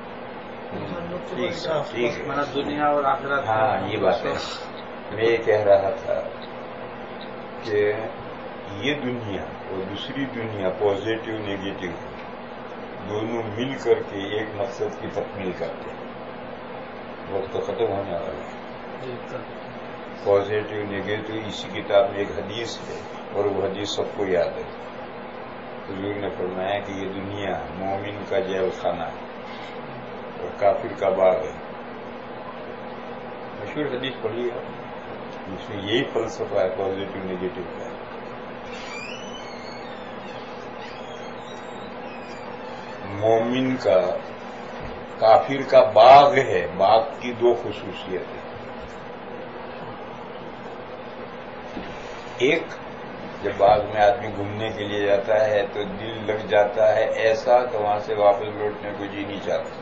ٹھیک ہے، دنیا اور آخرت. ہاں یہ بات ہے. میں یہ کہہ رہا تھا کہ یہ دنیا اور دوسری دنیا پازیٹو نیگیٹو دونوں مل کر کے ایک مقصد کی تکمیل کرتے ہیں. وقت تو ختم ہونے والا ہے. پازیٹو نیگیٹو اسی کتاب میں ایک حدیث ہے اور وہ حدیث سب کو یاد ہے. حضور نے فرمایا کہ یہ دنیا مومن کا جیل خانہ ہے اور کافر کا باغ ہے. مشہور حدیث پڑھی ہے، اس میں یہی فلسفہ ہے پازیٹو نیگیٹو کا. مومن کا کافر کا باغ ہے. باغ کی دو خصوصیت ہے. ایک، جب باغ میں آدمی گھومنے کے لیے جاتا ہے تو دل لگ جاتا ہے ایسا کہ وہاں سے واپس لوٹنے کو جی نہیں چاہتا.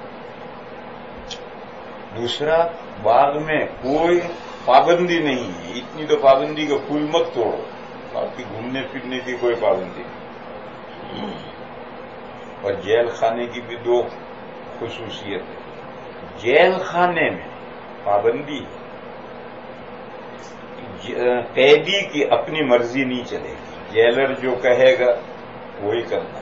دوسرا، باغ میں کوئی پابندی نہیں ہے. اتنی تو پابندی کہ پھول مت توڑو، باقی گھومنے پھرنے کی کوئی پابندی نہیں. اور جیل خانے کی بھی دو خصوصیت ہے. جیل خانے میں پابندی ہے، قیدی کی اپنی مرضی نہیں چلے گی. جیلر جو کہے گا وہی کرنا،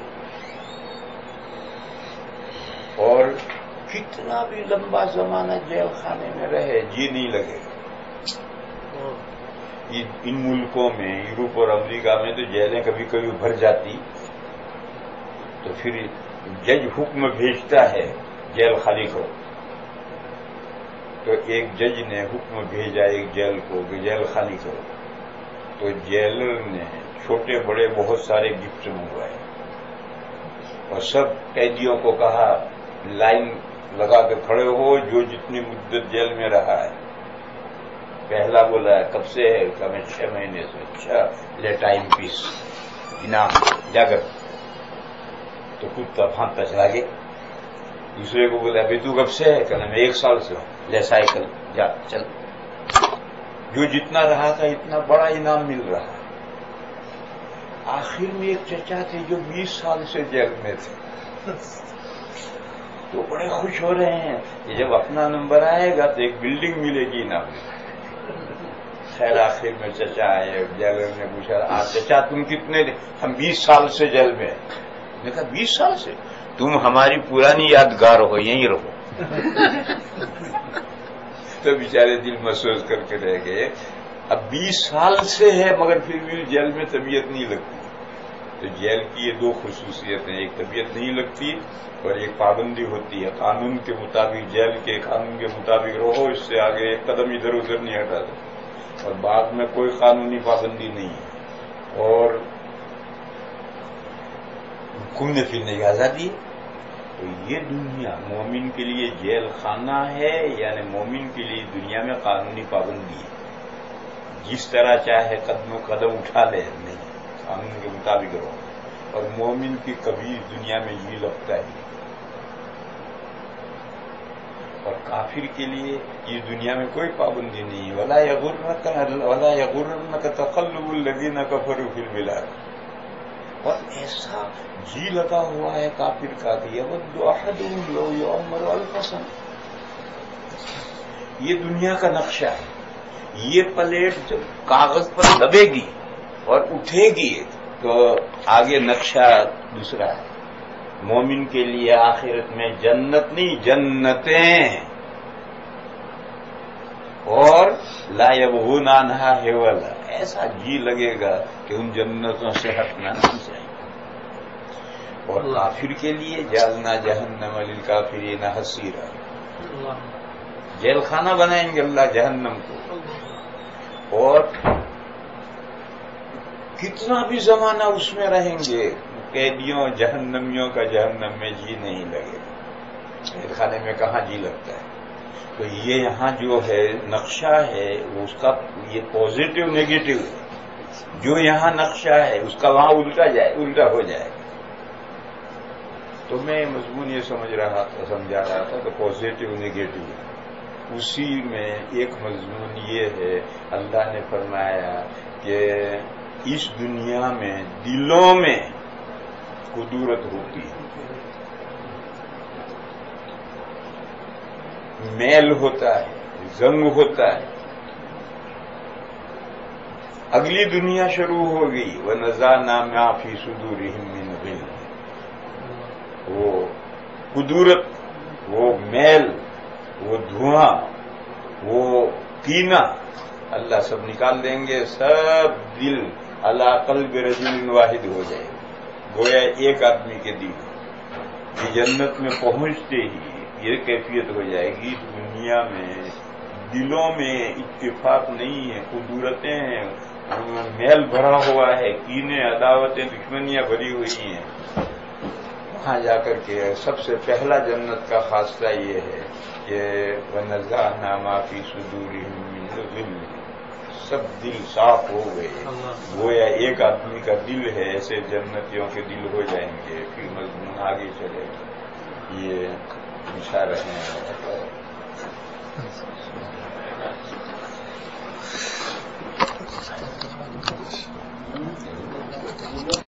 اور کتنا بھی لمبا زمانہ جیل خانے میں رہے جی نہیں لگے گا. ان ملکوں میں یورپ اور امریکہ میں تو جیلیں کبھی کبھی بھر جاتی، تو پھر جج حکم بھیجتا ہے جیل خالی کرو. تو ایک جج نے حکم بھیجا ایک جیل کو کہ جیل خالی کرو، تو جیلر نے چھوٹے بڑے بہت سارے گفٹ منگوائے اور سب قیدیوں کو کہا لائن لگا کے کھڑے ہو جو جتنی مدت جیل میں رہا ہے. پہلا بولا کب سے ہے؟ کہ میں 6 مہینے سے. اچھا، لے ٹائم پیس انعام جا کر. تو کتا پھانکتا چلا گیا. دوسرے کو بولا ابھی تو کب سے ہے؟ کہنا میں 1 سال سے ہوں. لے سائیکل جا چل. جو جتنا رہا تھا اتنا بڑا انعام مل رہا ہے. آخر میں ایک چچا تھے جو 20 سال سے جیل میں تھے، تو بڑے خوش ہو رہے ہیں کہ جب اپنا نمبر آئے گا تو ایک بلڈنگ ملے گی انعام. خیر آخر میں چچا آئے. جیلر نے پوچھا چچا تم کتنے؟ ہم 20 سال سے جیل میں ہیں. نے کہا 20 سال سے؟ تم ہماری پرانی یادگار ہو، یہیں رہو. تو بیچارے دل محسوس کر کے رہ گئے. اب 20 سال سے ہے مگر پھر بھی جیل میں طبیعت نہیں لگتی. تو جیل کی یہ دو خصوصیت ہیں، ایک طبیعت نہیں لگتی اور ایک پابندی ہوتی ہے. قانون کے مطابق، جیل کے قانون کے مطابق رہو، اس سے آگے ایک قدم ادھر ادھر نہیں ہٹا دو. اور بعد میں کوئی قانونی پابندی نہیں ہے اور گھومنے پھرنے کی آزادی ہے. تو یہ دنیا مومن کے لیے جیل خانہ ہے، یعنی مومن کے لیے دنیا میں قانونی پابندی ہے. جس طرح چاہے قدم اٹھا لے، نہیں، قانون کے مطابق رہو. اور مومن کی کبھی دنیا میں جی لگتا ہے، اور کافر کے لیے یہ دنیا میں کوئی پابندی نہیں. ولا یغرنک تقلب الذین کفروا فی البلاد. اور ایسا جی لگا ہوا ہے کافر کا کہ یود احدہم لو یعمر الف سنہ. یہ دنیا کا نقشہ ہے. یہ پلیٹ جب کاغذ پر دبے گی اور اٹھے گی تو آگے نقشہ دوسرا ہے. مومن کے لیے آخرت میں جنت نہیں، جنتیں، اور لا یبغون عنہا حولا. ایسا جی لگے گا کہ ان جنتوں سے ہٹنا نہیں چاہیے. اور کافر کے لیے جعلنا جہنم للکافرین حصیرا، جیل خانہ بنائیں گے اللہ جہنم کو، اور کتنا بھی زمانہ اس میں رہیں گے قیدیوں جہنمیوں کا جہنم میں جی نہیں لگے گا. جیل خانے میں کہاں جی لگتا ہے؟ تو یہ یہاں جو ہے نقشہ ہے اس کا یہ پازیٹو نیگیٹو ہے. جو یہاں نقشہ ہے اس کا وہاں الٹا ہو جائے. تو میں مضمون یہ سمجھا رہا تھا کہ پازیٹو نیگیٹو. اسی میں ایک مضمون یہ ہے، اللہ نے فرمایا کہ اس دنیا میں دلوں میں قدورت ہوتی ہے، میل ہوتا ہے، زنگ ہوتا ہے. اگلی دنیا شروع ہو گئی، وَنَزَعْنَا مَا فِي صُدُورِهِم مِّنْ غِلٍّ. وہ قدورت، وہ میل، وہ دھواں، وہ کینہ اللہ سب نکال دیں گے. سب دل علی قلب رجل واحد ہو جائے، گویا ایک آدمی کے دل. یہ جنت میں پہنچتے ہی یہ کیفیت ہو جائے گی. دنیا میں دلوں میں اتفاق نہیں ہے، قدورتیں ہیں، میل بھرا ہوا ہے، کینے، عداوتیں، دشمنیاں بھری ہوئی ہیں. وہاں جا کر کے سب سے پہلا جنت کا خاصہ یہ ہے کہ وَنَزَعْنَا مَا فِي صُدُورِهِم مِّنْ غِلٍّ. سب دل صاف ہو گئے، گویا ایک آدمی کا دل ہے. ایسے جنتیوں کے دل ہو جائیں گے. پھر مضمون آگے چلے گا. یہ اشارہ ہے.